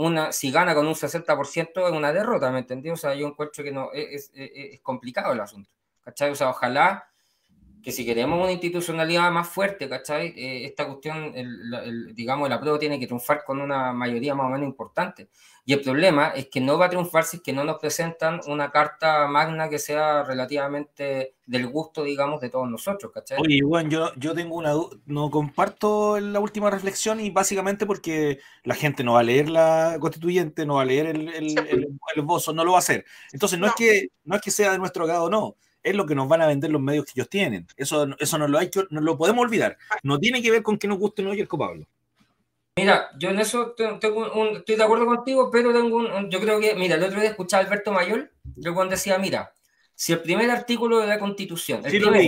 si gana con un 60% es una derrota, ¿me entendí? O sea, yo encuentro que no es complicado el asunto, ¿cachai? O sea, ojalá que si queremos una institucionalidad más fuerte, ¿cachai? Esta cuestión, digamos, el apruebo tiene que triunfar con una mayoría más o menos importante. Y el problema es que no va a triunfar si es que no nos presentan una carta magna que sea relativamente del gusto, digamos, de todos nosotros, ¿cachai? Oye, bueno, yo tengo una duda, no comparto la última reflexión y básicamente porque la gente no va a leer la constituyente, no va a leer el esbozo, no lo va a hacer. Entonces no es que sea de nuestro agrado, no. Es lo que nos van a vender los medios que ellos tienen. Eso no lo podemos olvidar. No tiene que ver con que nos guste o no, Yerko Pablo. Mira, yo en eso estoy de acuerdo contigo, pero yo creo que, mira, el otro día escuchaba a Alberto Mayol, yo cuando decía, mira, si el primer artículo de la Constitución,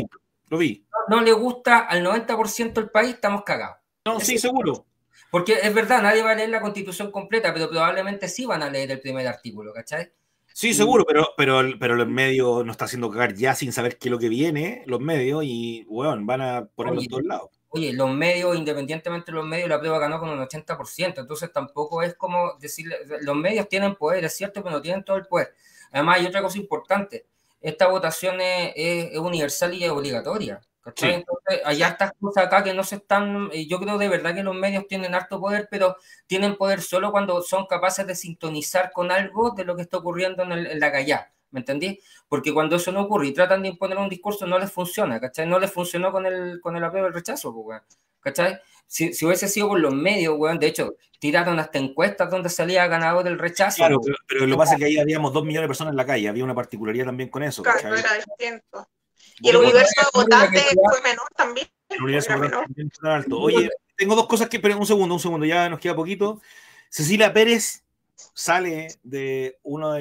lo vi. No le gusta al 90% del país, estamos cagados. No, sí, seguro. Porque es verdad, nadie va a leer la Constitución completa, pero probablemente sí van a leer el primer artículo, ¿cachai? Sí, seguro, pero los medios nos está haciendo cagar ya sin saber qué es lo que viene, los medios, y bueno, van a ponerlo en todos lados. Oye, los medios, independientemente de los medios, la prueba ganó con un 80%, entonces tampoco es como decirle, los medios tienen poder, es cierto, pero no tienen todo el poder. Además, hay otra cosa importante, esta votación es universal y es obligatoria, ¿cachai? Sí. Entonces, hay hartas cosas acá que no se están, yo creo de verdad que los medios tienen harto poder, pero tienen poder solo cuando son capaces de sintonizar con algo de lo que está ocurriendo en la calle. ¿Me entendí? Porque cuando eso no ocurre y tratan de imponer un discurso, no les funciona, ¿cachai? No les funcionó con el apruebo del rechazo, pues, ¿cachai? Si hubiese sido por los medios, weón, de hecho, tiraron hasta encuestas donde salía ganador del rechazo. Claro, pero lo que pasa es que ahí habíamos 2 millones de personas en la calle, había una particularidad también con eso. Claro, era distinto. Y el universo de votantes fue menor también. El universo de votantes también fue alto. Oye, tengo dos cosas que, pero un segundo, ya nos queda poquito. Cecilia Pérez sale de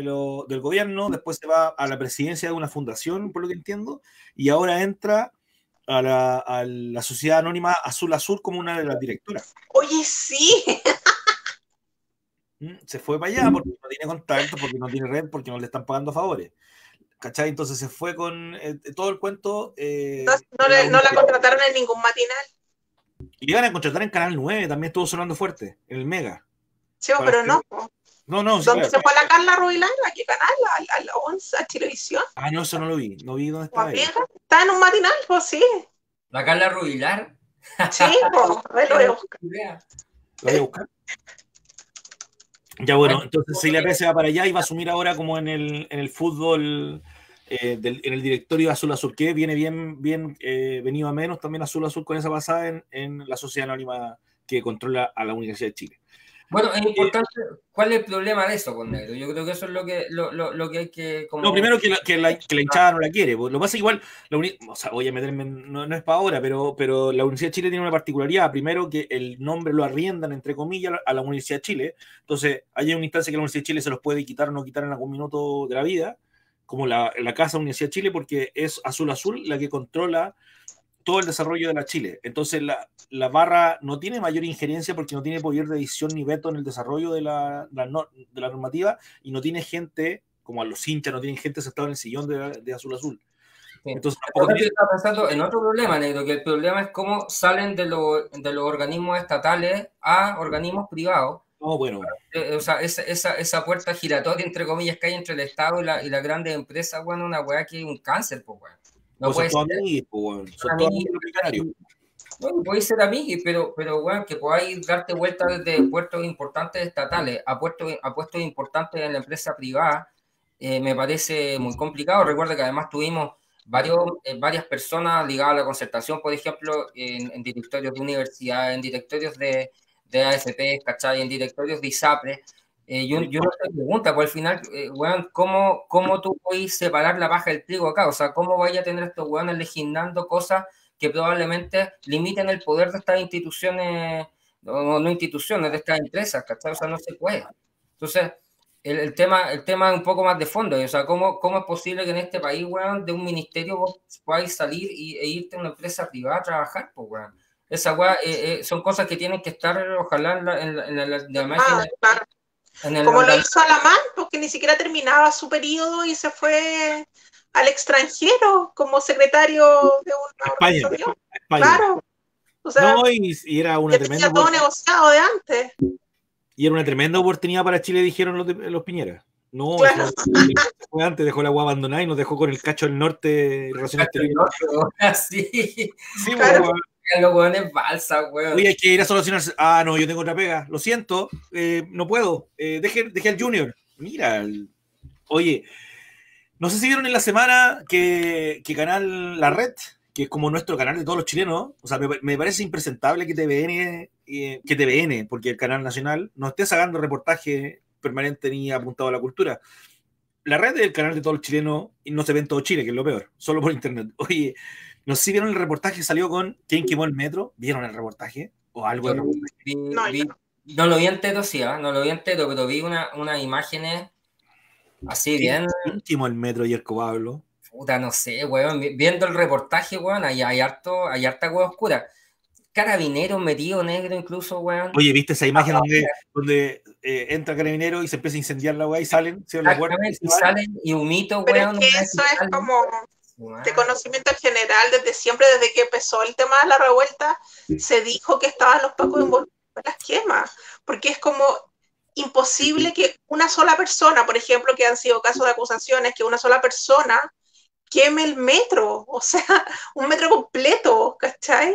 del gobierno, después se va a la presidencia de una fundación, por lo que entiendo, y ahora entra a la sociedad anónima Azul Azul como una de las directoras. Oye, sí. Se fue para allá porque no tiene contacto, porque no tiene red, porque no le están pagando favores. ¿Cachai? Entonces se fue con todo el cuento. No la contrataron en ningún matinal. Y le iban a contratar en Canal 9, también estuvo sonando fuerte, en el Mega. Sí, pero no. No, no, sí, ¿Dónde claro. se fue la Carla Rubilar? ¿A qué canal? ¿A la 11? ¿A Chilevisión? Ah, no, eso no lo vi. No vi dónde estaba ella. Está en un matinal, pues sí. ¿La Carla Rubilar? Sí, pues, a ver, lo voy a buscar. Lo voy a buscar. Ya bueno, entonces Celia Pérez se va para allá y va a asumir ahora como en el fútbol, en el directorio Azul Azul, que viene bien venido a menos también Azul Azul con esa pasada en la sociedad anónima que controla a la Universidad de Chile. Bueno, es importante, ¿cuál es el problema de eso, con negro? Yo creo que eso es lo que hay que... Como... No, primero que la hinchada no la quiere. Lo que pasa es igual, o sea, voy a meterme, no es para ahora, pero la Universidad de Chile tiene una particularidad. Primero que el nombre lo arriendan, entre comillas, a la Universidad de Chile. Entonces, hay una instancia que la Universidad de Chile se los puede quitar o no quitar en algún minuto de la vida, como la Casa Universidad de Chile, porque es Azul Azul la que controla todo el desarrollo de la Chile. Entonces la barra no tiene mayor injerencia porque no tiene poder de decisión ni veto en el desarrollo de la normativa y no tiene gente, como a los hinchas, no tienen gente sentada en el sillón de Azul Azul. Sí. Entonces, Yo estaba pensando en otro problema, negro, que el problema es cómo salen de los organismos estatales a organismos privados. No, bueno. O sea, esa puerta giratoria, entre comillas, que hay entre el Estado y las grandes empresas, bueno, una weá que es un cáncer, pues, weón. No puede ser. Son todos amigos militares. Bueno, podéis ser amigos, pero bueno, que podáis darte vuelta desde puestos importantes estatales a puestos importantes en la empresa privada, me parece muy complicado. Recuerda que además tuvimos varias personas ligadas a la concertación, por ejemplo, en directorios de universidades, en directorios de AFP, ¿cachai? En directorios de ISAPRE. Yo no te pregunto, pues al final, weón, ¿cómo tú podés separar la paja del trigo acá? O sea, ¿cómo vaya a tener estos weones legislando cosas que probablemente limiten el poder de estas instituciones, no instituciones, de estas empresas, ¿cachai? O sea, no se puede. Entonces, el tema es un poco más de fondo. O sea, ¿cómo es posible que en este país, weón, de un ministerio vos podáis salir e irte a una empresa privada a trabajar, pues, weón? Esa weá, son cosas que tienen que estar, ojalá, claro. Como lo hizo Alamán, porque ni siquiera terminaba su periodo y se fue al extranjero como secretario de una organización. España. Claro. O sea, no, y era una tremenda todo negociado de antes. Y era una tremenda oportunidad para Chile, dijeron los Piñera. No, claro. Fue antes, dejó la agua abandonada y nos dejó con el cacho del norte y relaciones exteriores. Sí, claro. Pues, los hueones balsa, weón. Oye, hay que ir a solucionarse. Ah, no, yo tengo otra pega. Lo siento, no puedo. Dejé al Junior. Mira. Oye, no sé si vieron en la semana que Canal La Red, que es como nuestro canal de todos los chilenos, o sea, me parece impresentable que TVN, porque el canal nacional, no esté sacando reportaje permanente ni apuntado a la cultura. La Red es el canal de todos los chilenos y no se ve en todo Chile, que es lo peor, solo por internet. Oye, no sé si vieron el reportaje que salió con ¿Quién quemó el metro? ¿Vieron el reportaje? ¿O algo del reportaje? No lo vi entero, sí, no lo vi entero, pero vi unas imágenes así bien. ¿Quién quemó el metro ayer, Pablo? Puta, no sé, weón. Viendo el reportaje, weón, hay harta hueá oscura. Carabineros metido negro incluso, weón. Oye, ¿viste esa imagen donde entra Carabinero y se empieza a incendiar la weá y salen? La puerta, y salen y humito, weón. Pero es que eso es como de conocimiento general desde siempre, desde que empezó el tema de la revuelta, se dijo que estaban los pacos involucrados en las quemas, porque es como imposible que una sola persona, por ejemplo, que han sido casos de acusaciones, que una sola persona queme el metro, o sea, un metro completo, ¿cachai?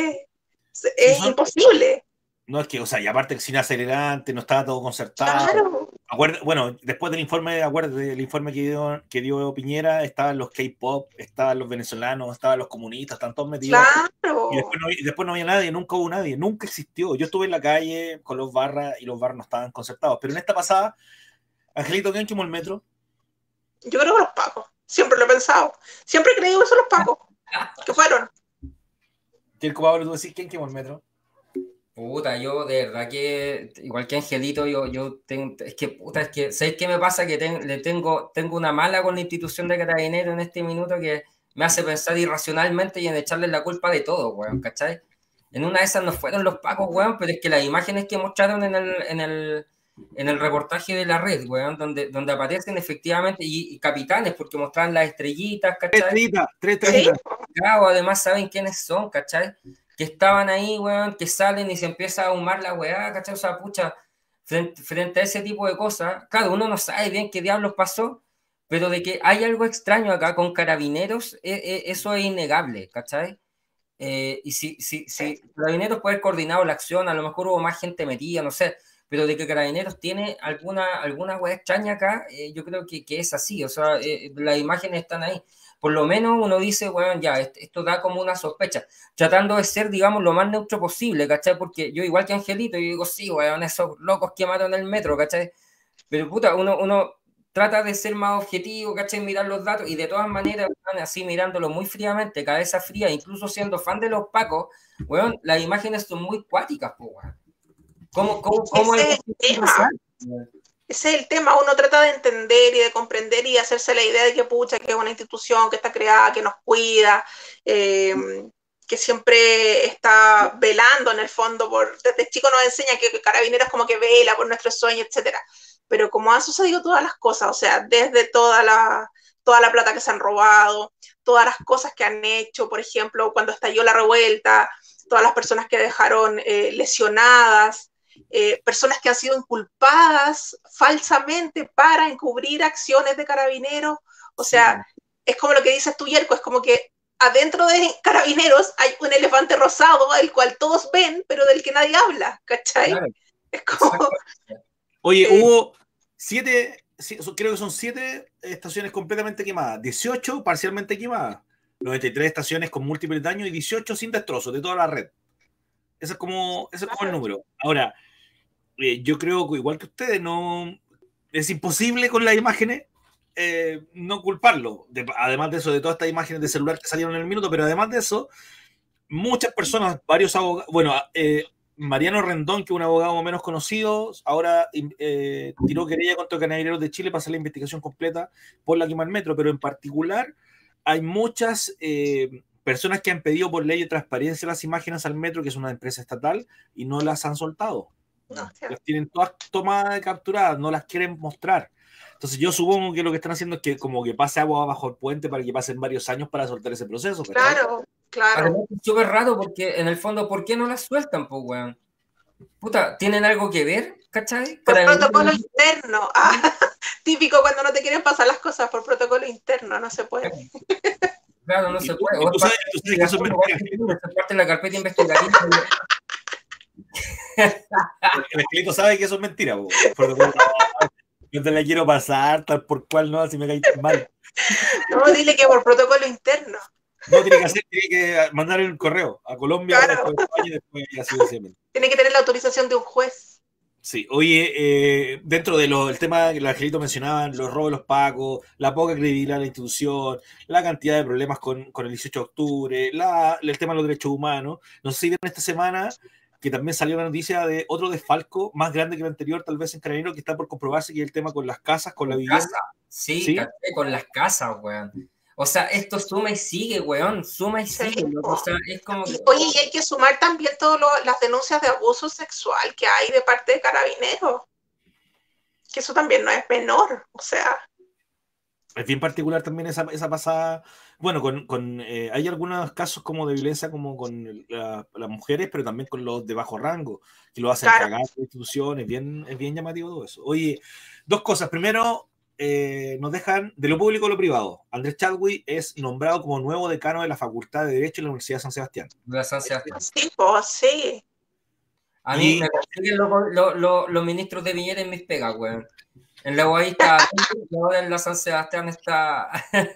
Es imposible. No, es que, o sea, y aparte sin acelerante, no estaba todo concertado. Claro. Bueno, después del informe, del informe que dio Piñera, estaban los K-pop, estaban los venezolanos, estaban los comunistas, estaban todos metidos. Claro. Y después no había nadie, nunca hubo nadie, nunca existió. Yo estuve en la calle con los barras y los barras no estaban concertados. Pero en esta pasada, Angelito, ¿quién quemó el metro? Yo creo que los pacos. Siempre lo he pensado. Siempre he creído que son los pacos. ¿Qué fueron? Pablo, tú decís, ¿quién quemó el metro? Puta, yo de verdad que, igual que Angelito, yo tengo, es que, ¿sabes qué me pasa? Que tengo una mala con la institución de Carabineros en este minuto que me hace pensar irracionalmente y en echarle la culpa de todo, weón, ¿cachai? En una de esas no fueron los pacos, weón, pero es que las imágenes que mostraron en el reportaje de La Red, weón, donde aparecen efectivamente, y capitanes, porque mostraban las estrellitas, ¿cachai? Tres estrellitas. Claro, además saben quiénes son, ¿cachai? Que estaban ahí, weón, que salen y se empieza a ahumar la weá, ¿cachai? O sea, pucha, frente a ese tipo de cosas, claro, uno no sabe bien qué diablos pasó, pero de que hay algo extraño acá con Carabineros, eso es innegable, ¿cachai? Y si Carabineros puede haber coordinado la acción, a lo mejor hubo más gente metida, no sé, pero de que Carabineros tiene alguna hueá extraña acá, yo creo que es así, o sea, las imágenes están ahí. Por lo menos uno dice, bueno, ya, esto da como una sospecha, tratando de ser, digamos, lo más neutro posible, ¿cachai? Porque yo, igual que Angelito, yo digo, sí, weón, esos locos quemaron el metro, ¿cachai? Pero puta, uno trata de ser más objetivo, ¿cachai? Mirar los datos y de todas maneras, weón, así mirándolo muy fríamente, cabeza fría, incluso siendo fan de los Pacos, weón, las imágenes son muy cuáticas, pues, weón. ¿Cómo ese es el tema? Ese es el tema, uno trata de entender y de comprender y hacerse la idea de que pucha, que es una institución que está creada, que nos cuida, que siempre está velando en el fondo, desde chico nos enseña que Carabineros como que vela por nuestros sueños, etcétera. Pero como han sucedido todas las cosas, o sea, desde toda la plata que se han robado, todas las cosas que han hecho, por ejemplo, cuando estalló la revuelta, todas las personas que dejaron lesionadas, personas que han sido inculpadas falsamente para encubrir acciones de Carabineros, o sea, es como lo que dices tú, Yerko, es como que adentro de Carabineros hay un elefante rosado al cual todos ven, pero del que nadie habla, ¿cachai? Claro. Es como... Oye, hubo 7, creo que son 7 estaciones completamente quemadas, 18 parcialmente quemadas, 93 estaciones con múltiples daños y 18 sin destrozos de toda la red. Ese es como el número. Ahora, yo creo que igual que ustedes, no es imposible con las imágenes no culparlo. Además de eso, de todas estas imágenes de celular que salieron en el minuto, pero además de eso, muchas personas, varios abogados, bueno, Mariano Rendón, que es un abogado más o menos conocido, ahora tiró querella contra Carabineros de Chile para hacer la investigación completa por la quema del metro, pero en particular hay muchas personas que han pedido por ley de transparencia las imágenes al metro, que es una empresa estatal, y no las han soltado. No, las tienen todas tomadas y capturadas, no las quieren mostrar. Entonces yo supongo que lo que están haciendo es que como que pase agua bajo el puente para que pasen varios años para soltar ese proceso. Claro, claro. Además, es súper raro porque en el fondo, ¿por qué no las sueltan, pues, weón? Puta, ¿tienen algo que ver? ¿Cachai? Por protocolo interno. Típico cuando no te quieren pasar las cosas por protocolo interno, no se puede. Claro, no se puede. Tú sabes que eso es mentira. Es parte de la carpeta investigativa. El esqueleto sabe que eso es mentira. Yo te la quiero pasar, tal por cual no, si me caes mal. No, dile que por protocolo interno. No, tiene que mandar el correo a Colombia. Claro. Tiene que tener la autorización de un juez. Sí, oye, dentro del tema que el Angelito mencionaba, los robos de los pacos, la poca credibilidad de la institución, la cantidad de problemas con el 18 de octubre, el tema de los derechos humanos. No sé si vieron esta semana que también salió la noticia de otro desfalco más grande que el anterior, tal vez en Carabineros, que está por comprobarse, que es el tema con las casas, con la vivienda. Sí, con las casas, weón. O sea, esto suma y sigue, weón, suma y sigue. Sí. O sea, es como que... Oye, y hay que sumar también todas las denuncias de abuso sexual que hay de parte de Carabineros. Que eso también no es menor, o sea... Es bien particular también esa pasada. Bueno, hay algunos casos como de violencia como con las mujeres, pero también con los de bajo rango, que lo hacen cagar de instituciones. Es bien llamativo todo eso. Oye, 2 cosas. Primero, nos dejan de lo público a lo privado. Andrés Chadwick es nombrado como nuevo decano de la Facultad de Derecho de la Universidad de San Sebastián. De San Sebastián. Sí, pues sí. A mí me consiguen los ministros de Piñera en mis pegas, weón. En la UAI está, ahora en la San Sebastián está.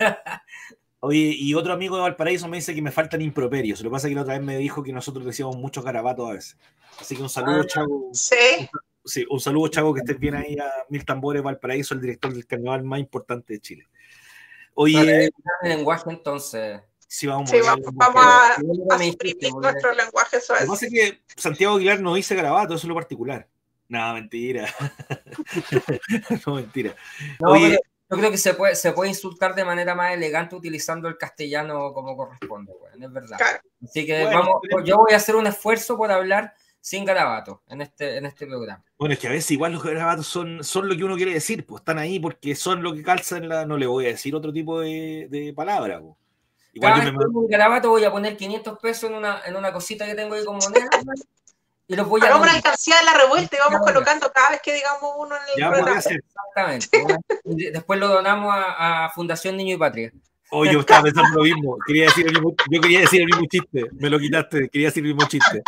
Oye, y otro amigo de Valparaíso me dice que me faltan improperios. Lo que pasa es que la otra vez me dijo que nosotros decíamos muchos garabatos a veces. Así que un saludo, Chago. Sí. Sí, un saludo, Chago, que estés bien ahí a Mil Tambores Valparaíso, el director del carnaval más importante de Chile. Oye. El lenguaje, entonces. Sí, vamos a suprimir nuestro lenguaje. Eso es. Lo que pasa es que Santiago Aguilar no dice garabato, eso es lo particular. No, mentira. No, mentira. No, oye, yo creo que se puede insultar de manera más elegante utilizando el castellano como corresponde, bueno, es verdad. Claro. Así que yo voy a hacer un esfuerzo por hablar sin garabatos en este programa. Bueno, es que a veces igual los garabatos son lo que uno quiere decir, pues están ahí porque son lo que calza no le voy a decir otro tipo de palabra, pues. Igual cada vez que un garabato voy a poner 500 pesos en una cosita que tengo ahí con moneda. Y los voy a hagamos una alcancía de la revuelta y vamos colocando cada vez que digamos uno en el Ya programa. podría ser. Exactamente. Después lo donamos a Fundación Niño y Patria. Oye, yo estaba pensando lo mismo. Yo quería decir el mismo chiste. Me lo quitaste. Quería decir el mismo chiste.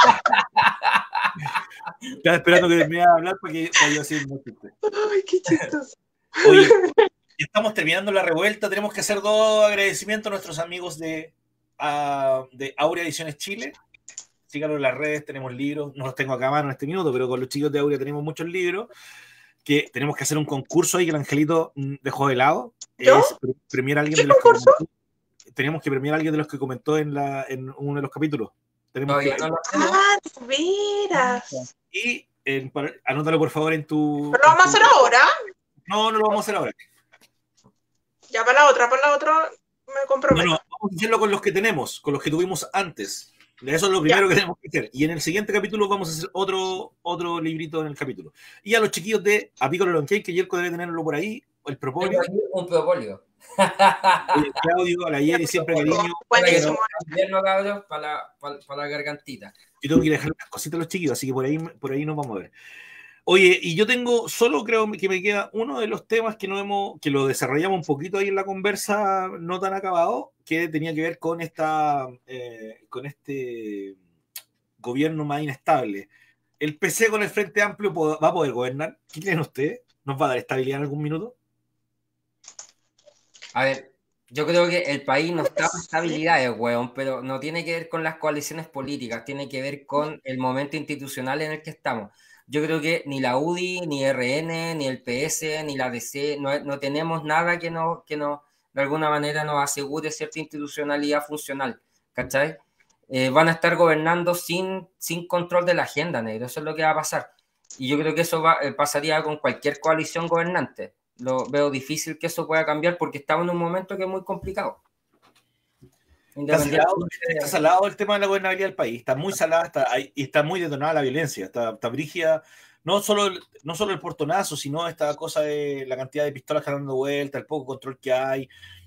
Estaba esperando que me iba a hablar para yo decir el mismo chiste. Ay, qué chistoso. Oye, estamos terminando la revuelta. Tenemos que hacer 2 agradecimientos a nuestros amigos de Aurea Ediciones Chile. Síganlo en las redes, tenemos libros, no los tengo acá a mano en este minuto, pero con los chicos de Aurea tenemos muchos libros, que tenemos que hacer un concurso ahí que el Angelito dejó de lado. ¿Yo? Es premiar a alguien de los que comentó. Tenemos que premiar a alguien de los que comentó en uno de los capítulos. Tenemos que... Ah, de veras. Y anótalo por favor en tu... ¿Pero lo vamos a hacer ahora? No lo vamos a hacer ahora. Ya para la otra me comprometo. No, vamos a hacerlo con los que tenemos, con los que tuvimos antes. Eso es lo primero que tenemos que hacer. Y en el siguiente capítulo vamos a hacer otro librito en el capítulo. Y a los chiquillos de Apícola Lonquey, que Yerko debe tenerlo por ahí, el propóleo. Un propóleo. El Claudio, a la Yeri, siempre cariño. Buenísimo. Cabros, para la gargantita. Yo tengo que ir a dejar unas cositas a los chiquillos, así que por ahí nos vamos a ver. Oye, y yo tengo, solo creo que me queda uno de los temas que lo desarrollamos un poquito ahí en la conversa no tan acabado, que tenía que ver con con este gobierno más inestable. ¿El PC con el Frente Amplio va a poder gobernar? ¿Qué creen ustedes? ¿Nos va a dar estabilidad en algún minuto? A ver, yo creo que el país no está en estabilidades, weón, pero no tiene que ver con las coaliciones políticas, tiene que ver con el momento institucional en el que estamos. Yo creo que ni la UDI, ni RN, ni el PS, ni la DC, no tenemos nada que de alguna manera nos asegure cierta institucionalidad funcional, ¿cachai? Van a estar gobernando sin control de la agenda, negro, eso es lo que va a pasar. Y yo creo que eso pasaría con cualquier coalición gobernante. Lo veo difícil que eso pueda cambiar porque estamos en un momento que es muy complicado. Está salado el tema de la gobernabilidad del país, está muy salada y está muy detonada la violencia, está brígida, no solo el portonazo, sino esta cosa de la cantidad de pistolas que están dando vuelta, el poco control que hay.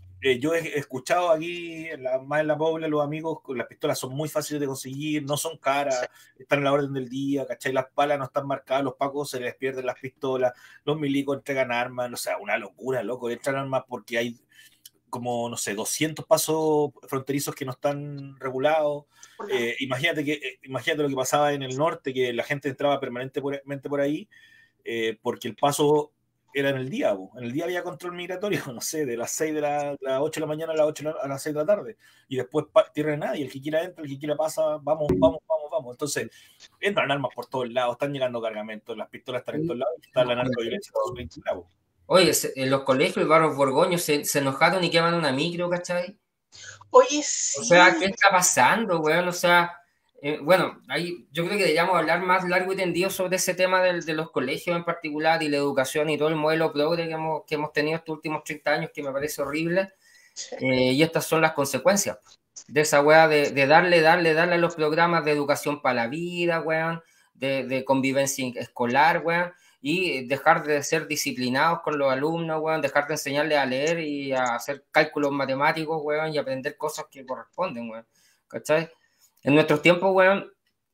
Yo he escuchado aquí, más en la Pobla, los amigos, las pistolas son muy fáciles de conseguir, no son caras, están a la orden del día, ¿cachai? Las palas no están marcadas, los pacos se les pierden las pistolas, los milicos entregan armas, o sea, una locura, loco, entran armas porque hay como, no sé, 200 pasos fronterizos que no están regulados. Imagínate lo que pasaba en el norte, que la gente entraba permanentemente por ahí, porque el paso era en el día, en el día había control migratorio, no sé, de las 8 de la mañana a las 6 de la tarde, y después tierra de nadie, el que quiera entra, el que quiera pasa, vamos. Entonces, entran armas por todos lados, están llegando cargamentos, las pistolas están en todos lados, y está la narcoviolencia súper integrada. Oye, en los colegios, el barrio Borgoño se enojaron y queman una micro, ¿cachai? Oye, sí. O sea, ¿qué está pasando, weón? O sea, bueno, ahí yo creo que deberíamos hablar más largo y tendido sobre ese tema de los colegios en particular y la educación y todo el modelo progre que hemos tenido estos últimos 30 años, que me parece horrible. Sí. Y estas son las consecuencias de esa weá de darle a los programas de educación para la vida, weón, de convivencia escolar, weón, y dejar de ser disciplinados con los alumnos, weón, dejar de enseñarles a leer y a hacer cálculos matemáticos, weón, y aprender cosas que corresponden, weón, ¿cachai? En nuestros tiempos, weón,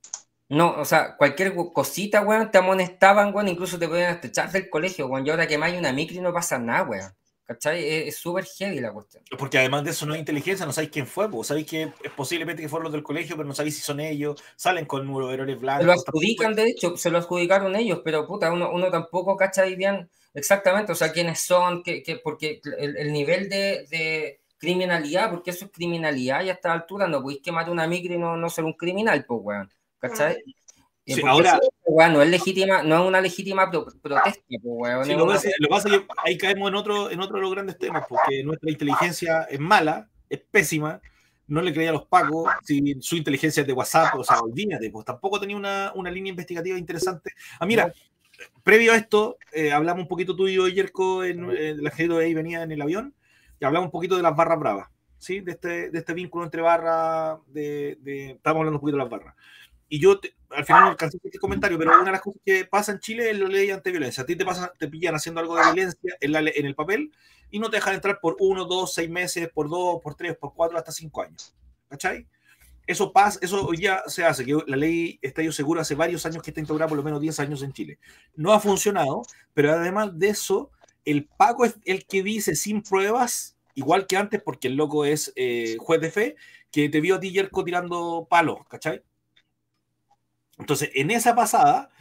no, o sea, cualquier cosita, weón, te amonestaban, weón, incluso te podían echar del colegio, weón, y ahora que más hay una micro y no pasa nada, weón, ¿cachai? Es súper heavy la cuestión. Porque además de eso no hay inteligencia, no sabéis quién fue, pues sabéis que es posiblemente que fueron los del colegio, pero no sabéis si son ellos, salen con overoles blancos. Se lo adjudican, de hecho, se lo adjudicaron ellos, pero puta, uno tampoco cacha ahí bien exactamente, o sea, quiénes son, porque el nivel de criminalidad, porque eso es criminalidad y a esta altura no podéis quemar una micro y no ser un criminal, pues, weón, ¿cachai? Sí, ahora, weón, no es legítima, no es una legítima protesta, pues, weón. Sí, lo que pasa es que ahí caemos en otro de los grandes temas, porque nuestra inteligencia es mala, es pésima, no le creía a los pacos, si su inteligencia es de WhatsApp, o sea, olvídate, pues tampoco tenía una línea investigativa interesante. Mira, previo a esto, hablamos un poquito tú y yo, Yerko, la gente de ahí venía en el avión, y hablamos un poquito de las barras bravas, ¿sí? De este vínculo entre barras, estábamos hablando un poquito de las barras. Y yo al final no alcancé este comentario, pero una de las cosas que pasa en Chile es la ley antiviolencia. A ti te pillan haciendo algo de violencia en el papel y no te dejan entrar por 1, 2, 6 meses, por 2, por 3, por 4, hasta 5 años. ¿Cachai? Eso pasa, eso hoy ya se hace, que la ley Estadio Seguro hace varios años que está instaurada, por lo menos 10 años en Chile. No ha funcionado, pero además de eso, el Paco es el que dice sin pruebas, igual que antes, porque el loco es juez de fe, que te vio a ti, Yerko, tirando palos, ¿cachai? Entonces, en esa pasada,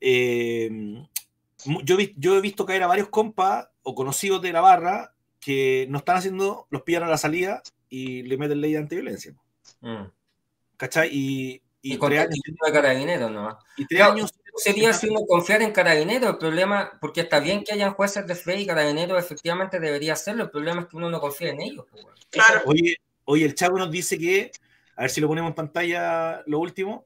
yo he visto caer a varios compas o conocidos de la barra que no están haciendo, los pillan a la salida y le meten ley de antiviolencia. ¿Cachai? Y con el título de Carabineros, ¿no? Y 3 años... Sería si uno confiar en Carabineros, el problema, porque está bien que hayan jueces de fe y Carabineros efectivamente debería hacerlo, el problema es que uno no confía en ellos. Pues. Claro. Oye, el Chavo nos dice que, a ver si lo ponemos en pantalla lo último.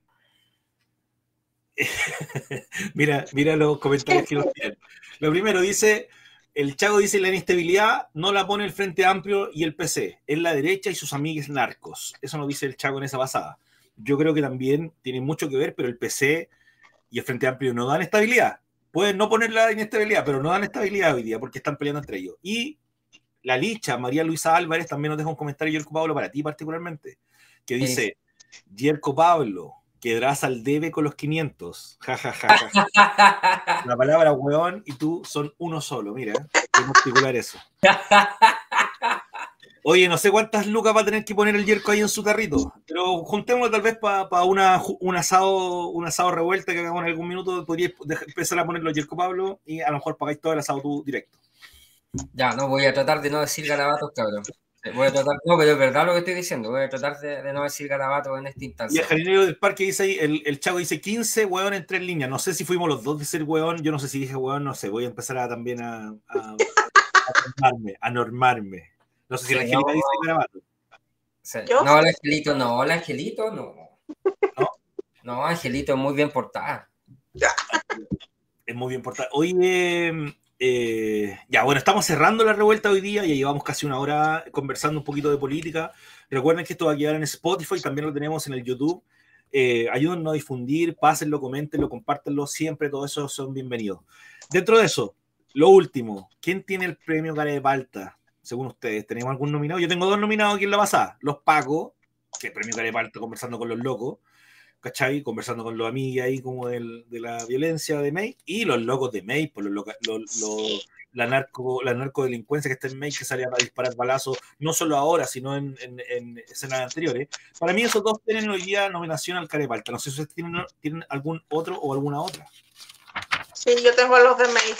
mira los comentarios que nos tienen. Lo primero dice, el Chago dice la inestabilidad no la pone el Frente Amplio y el PC, es la derecha y sus amigues narcos. Eso nos dice el Chago en esa pasada. Yo creo que también tiene mucho que ver, pero el PC y el Frente Amplio no dan estabilidad. Pueden no poner la inestabilidad, pero no dan estabilidad hoy día porque están peleando entre ellos. Y la Licha, María Luisa Álvarez, también nos deja un comentario, Yerko Pablo, para ti particularmente, que dice, Yerko Pablo, quedarás al debe con los 500. Ja, ja, ja, ja. La palabra hueón y tú son uno solo, mira, es particular eso. Oye, no sé cuántas lucas va a tener que poner el Yerko ahí en su tarrito, pero juntémoslo tal vez para un asado revuelta que hagamos en algún minuto. Podrías empezar a ponerlo Yerko Pablo y a lo mejor pagáis todo el asado tú directo. Ya, no, voy a tratar de no decir garabatos, cabrón. Voy a tratar, no, pero es verdad lo que estoy diciendo. Voy a tratar de no decir garabatos en esta instancia. Y el jardinero del parque dice ahí, el Chago dice 15 hueón en 3 líneas. No sé si fuimos los dos de ser hueón. Yo no sé si dije hueón, no sé. Voy a empezar también a normarme. No sé si la Angélica dice garabato. Sí. No, el Angelito no. El Angelito no. No, Angelito es muy bien portada. Es muy bien portada. Oye, ya, bueno, estamos cerrando la revuelta hoy día, ya llevamos casi una hora conversando un poquito de política. Recuerden que esto va a quedar en Spotify, también lo tenemos en el YouTube. Ayúdennos a difundir, pásenlo, coméntenlo, compártenlo, siempre todo eso son bienvenidos. Dentro de eso, lo último, ¿quién tiene el premio Cara de Palta? Según ustedes, ¿tenemos algún nominado? Yo tengo 2 nominados aquí en la pasada, los Paco, que es premio Cara de Palta conversando con los locos, ¿cachai? Conversando con los amigos ahí como de la violencia de May, y los locos de May, por la narcodelincuencia que está en May, que sale a disparar balazos, no solo ahora, sino en escenas anteriores. Para mí esos dos tienen hoy día nominación al Cara de Palta. No sé si ustedes tienen algún otro o alguna otra. Sí, yo tengo a los de May.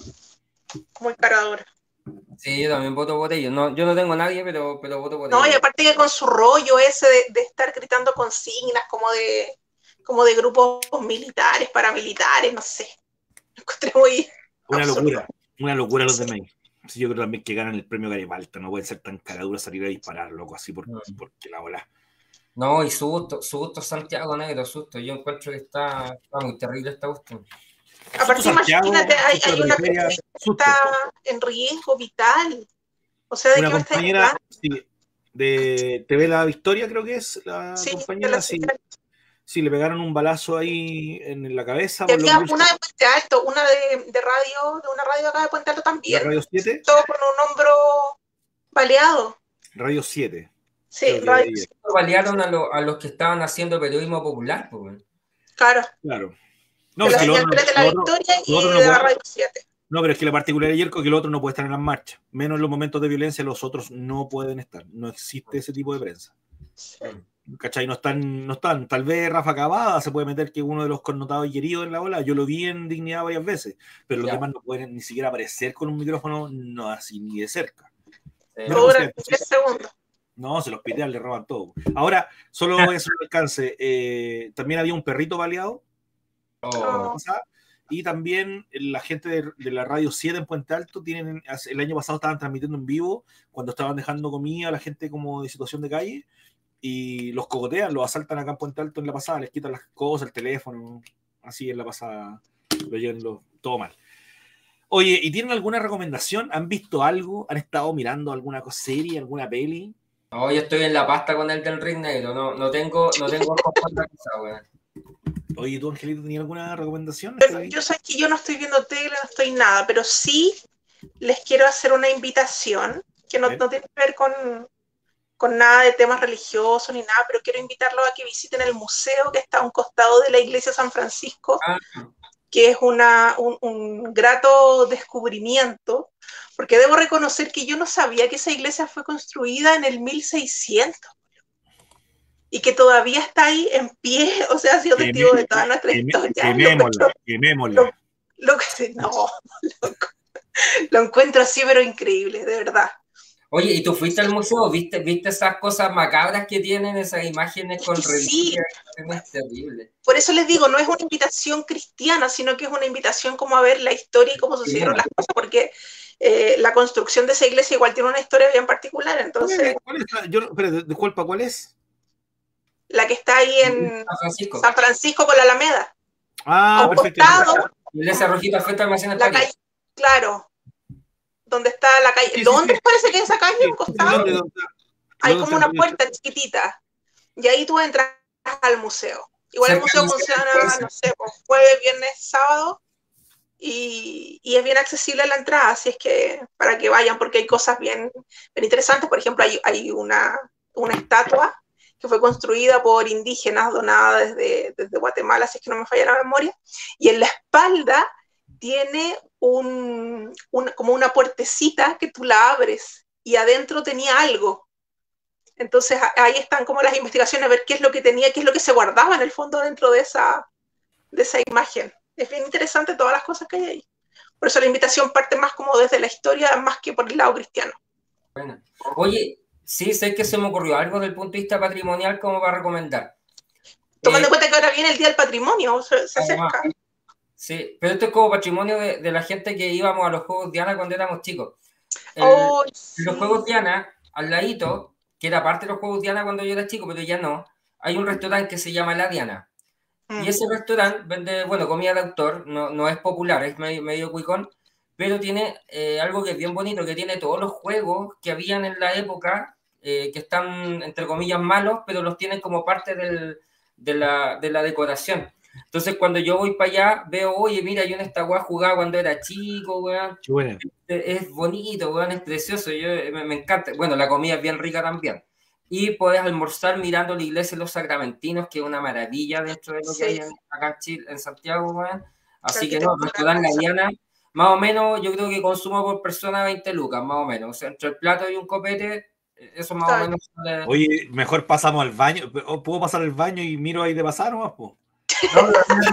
Muy caradura. Sí, yo también voto por ellos. No, yo no tengo a nadie, pero voto por ellos. No, y aparte que con su rollo ese de estar gritando consignas como de grupos militares, paramilitares, no sé. Lo encontré muy una locura los de May. Sí, yo creo también que ganan el premio Cara de Palta. No pueden ser tan caraduras salir a disparar, loco, así porque la bola. No, y susto Santiago Negro, susto. Yo encuentro que está muy terrible esta cuestión. Aparte, imagínate, hay una persona que está en riesgo vital. O sea, ¿de qué me estás hablando? Sí, de TV La Victoria, creo que es la compañera. Sí, le pegaron un balazo ahí en la cabeza. Y había una de Puente Alto, una de una radio acá de Puente Alto también. ¿La Radio 7? Todo con un hombro baleado. Radio 7. Sí, Radio 7. Balearon a los que estaban haciendo periodismo popular, pues. Claro. No, de la señal 3 de La Victoria y de la Radio 7. No, pero es que la particularidad de Yerko es que el otro no puede estar en las marchas. Menos en los momentos de violencia, los otros no pueden estar. No existe ese tipo de prensa. Sí. ¿Cachai? No están. Tal vez Rafa Cavada se puede meter, que es uno de los connotados y heridos en la ola. Yo lo vi en Dignidad varias veces, pero los demás no pueden ni siquiera aparecer con un micrófono, no así ni de cerca. Dura 3 segundos. No, se los pitean, le roban todo. Ahora, solo eso no alcance. También había un perrito baleado. Y también la gente de la Radio 7 en Puente Alto el año pasado estaban transmitiendo en vivo cuando estaban dejando comida a la gente como de situación de calle, y los cogotean, los asaltan acá en Puente Alto en la pasada, les quitan las cosas, el teléfono, así en la pasada lo llevan todo mal. Oye, ¿y tienen alguna recomendación? ¿Han visto algo? ¿Han estado mirando alguna serie, alguna peli? No, yo estoy en la pasta con el del Ring Negro, no tengo cosa. Oye, ¿tú, Angelito, tenías alguna recomendación? Yo sé que yo no estoy viendo tele, no estoy nada, pero sí les quiero hacer una invitación que no tiene que ver con con nada de temas religiosos ni nada, pero quiero invitarlos a que visiten el museo que está a un costado de la iglesia San Francisco, que es un grato descubrimiento, porque debo reconocer que yo no sabía que esa iglesia fue construida en el 1600 y que todavía está ahí en pie, o sea, ha sido testigo de toda nuestra historia. Quemémosla. Lo encuentro así, pero increíble, de verdad. Oye, ¿y tú fuiste al museo? ¿Viste esas cosas macabras que tienen, esas imágenes con reliquias? Es terrible. Por eso les digo, no es una invitación cristiana, sino que es una invitación como a ver la historia y cómo sucedieron las cosas, porque la construcción de esa iglesia igual tiene una historia bien particular, entonces... Disculpa, ¿cuál es? La que está ahí en San Francisco con la Alameda. Perfecto. Iglesia Rojita frente al almacén de París. Claro. ¿Dónde está la calle? Sí, Londres parece que es esa calle, un costado. Hay como una puerta chiquitita. Y ahí tú entras al museo. Igual el museo funciona, no sé, jueves, viernes, sábado. Y es bien accesible la entrada, así es que para que vayan, porque hay cosas bien interesantes. Por ejemplo, hay una estatua que fue construida por indígenas, donada desde Guatemala, si es que no me falla la memoria, y en la espalda tiene como una puertecita que tú la abres, y adentro tenía algo. Entonces ahí están como las investigaciones, a ver qué es lo que tenía, qué es lo que se guardaba en el fondo dentro de esa imagen. Es bien interesante todas las cosas que hay ahí. Por eso la invitación parte más como desde la historia, más que por el lado cristiano. Bueno. Oye, sí, sé que se me ocurrió algo desde el punto de vista patrimonial como para recomendar. Tomando en cuenta que ahora viene el Día del Patrimonio, se acerca. Sí, pero esto es como patrimonio de la gente que íbamos a los Juegos Diana cuando éramos chicos. Sí. Los Juegos Diana, al ladito, que era parte de los Juegos Diana cuando yo era chico, pero ya no, hay un restaurante que se llama La Diana. Y ese restaurante vende, comida de autor, no es popular, es medio cuicón, pero tiene algo que es bien bonito, que tiene todos los juegos que habían en la época, que están, entre comillas, malos, pero los tienen como parte de la decoración. Entonces, cuando yo voy para allá, veo, oye, mira, yo en esta weá jugaba cuando era chico, weón. Bueno. Es bonito, weón, es precioso, me encanta. Bueno, la comida es bien rica también. Y puedes almorzar mirando la iglesia de los Sacramentinos, que es una maravilla dentro de lo que hay acá en Chile, en Santiago, weón. Así que no, restaurante La Diana, más o menos, yo creo que consumo por persona 20 lucas, más o menos. O sea, entre el plato y un copete, eso más o menos. Oye, mejor pasamos al baño. ¿Puedo pasar al baño y miro ahí de pasar nomás, po? No,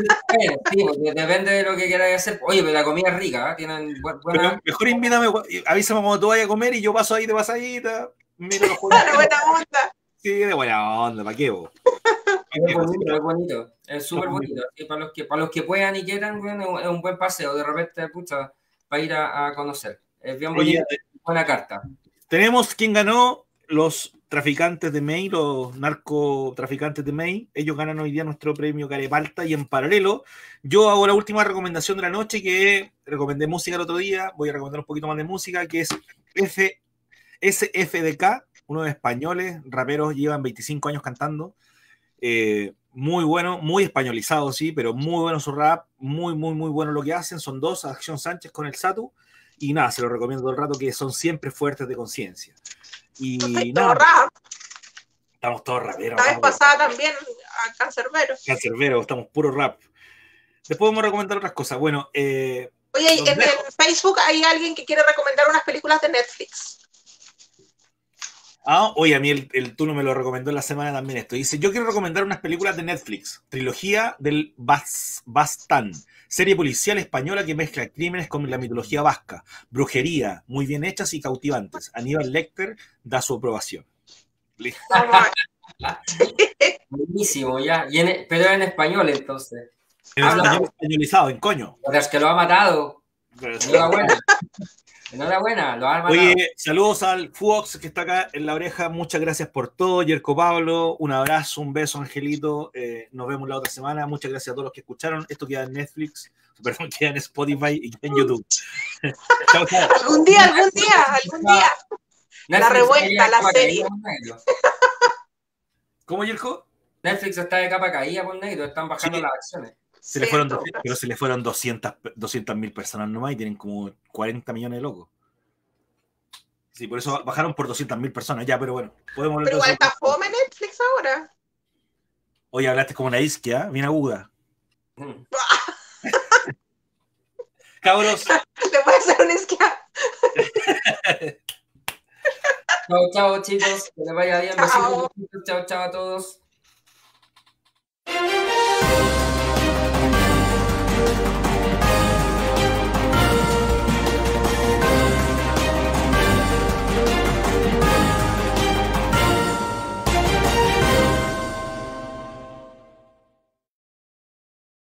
sí, depende de lo que queráis hacer. Oye, pero la comida es rica, ¿eh? Tienen buena... Pero mejor invítame, avísame cuando tú vayas a comer y yo paso ahí de pasadita. Miro los juegos. De buena onda. Sí, de buena onda, ¿para qué vos? Es bonito, es súper bonito. Y para los que puedan y quieran, es un buen paseo. De repente, pucha, para ir a conocer. Es bien bonito, buena carta. Tenemos quien ganó, los traficantes de May, los narcotraficantes de May. Ellos ganan hoy día nuestro premio Carepalta, y en paralelo yo hago la última recomendación de la noche, que recomendé música el otro día, voy a recomendar un poquito más de música, que es SFDK, unos españoles, raperos, llevan 25 años cantando, muy bueno, muy españolizado, sí, pero muy bueno su rap, muy bueno lo que hacen. Son dos, Acción Sánchez con el Satu, y nada, se lo recomiendo todo el rato, que son siempre fuertes de conciencia. Y nada, rap. Estamos todos raperos. La vez pasada también a Cancerbero. Estamos puro rap. Después vamos a recomendar otras cosas. Bueno, oye, en Facebook hay alguien que quiere recomendar unas películas de Netflix. Oye, a mí el Tuno me lo recomendó en la semana también esto. Dice, yo quiero recomendar unas películas de Netflix. Trilogía del Bastán. Serie policial española que mezcla crímenes con la mitología vasca. Brujería, muy bien hechas y cautivantes. Aníbal Lecter da su aprobación. Buenísimo, ya. Pero en español, entonces. En español españolizado, en coño. O sea, es que lo ha matado. Enhorabuena, lo ha matado. Oye, saludos al Fuox que está acá en la oreja. Muchas gracias por todo. Yerko Pablo, un abrazo, un beso, Angelito. Nos vemos la otra semana. Muchas gracias a todos los que escucharon. Esto queda en Netflix, perdón, queda en Spotify y en YouTube. Chao, chao. Algún día. La revuelta, la serie. ¿Cómo, Yerko? Netflix está de capa caída por negro, están bajando las acciones. Se le fueron 200.000 personas nomás y tienen como 40 millones de locos. Sí, por eso bajaron por 200.000 personas ya, pero bueno. Podemos pero igual está fome Netflix ahora. Oye, hablaste como una isquia, bien aguda. Cabros. Le puede hacer un isquia. Chao, chicos. Que les vaya bien. Besitos. Chao a todos.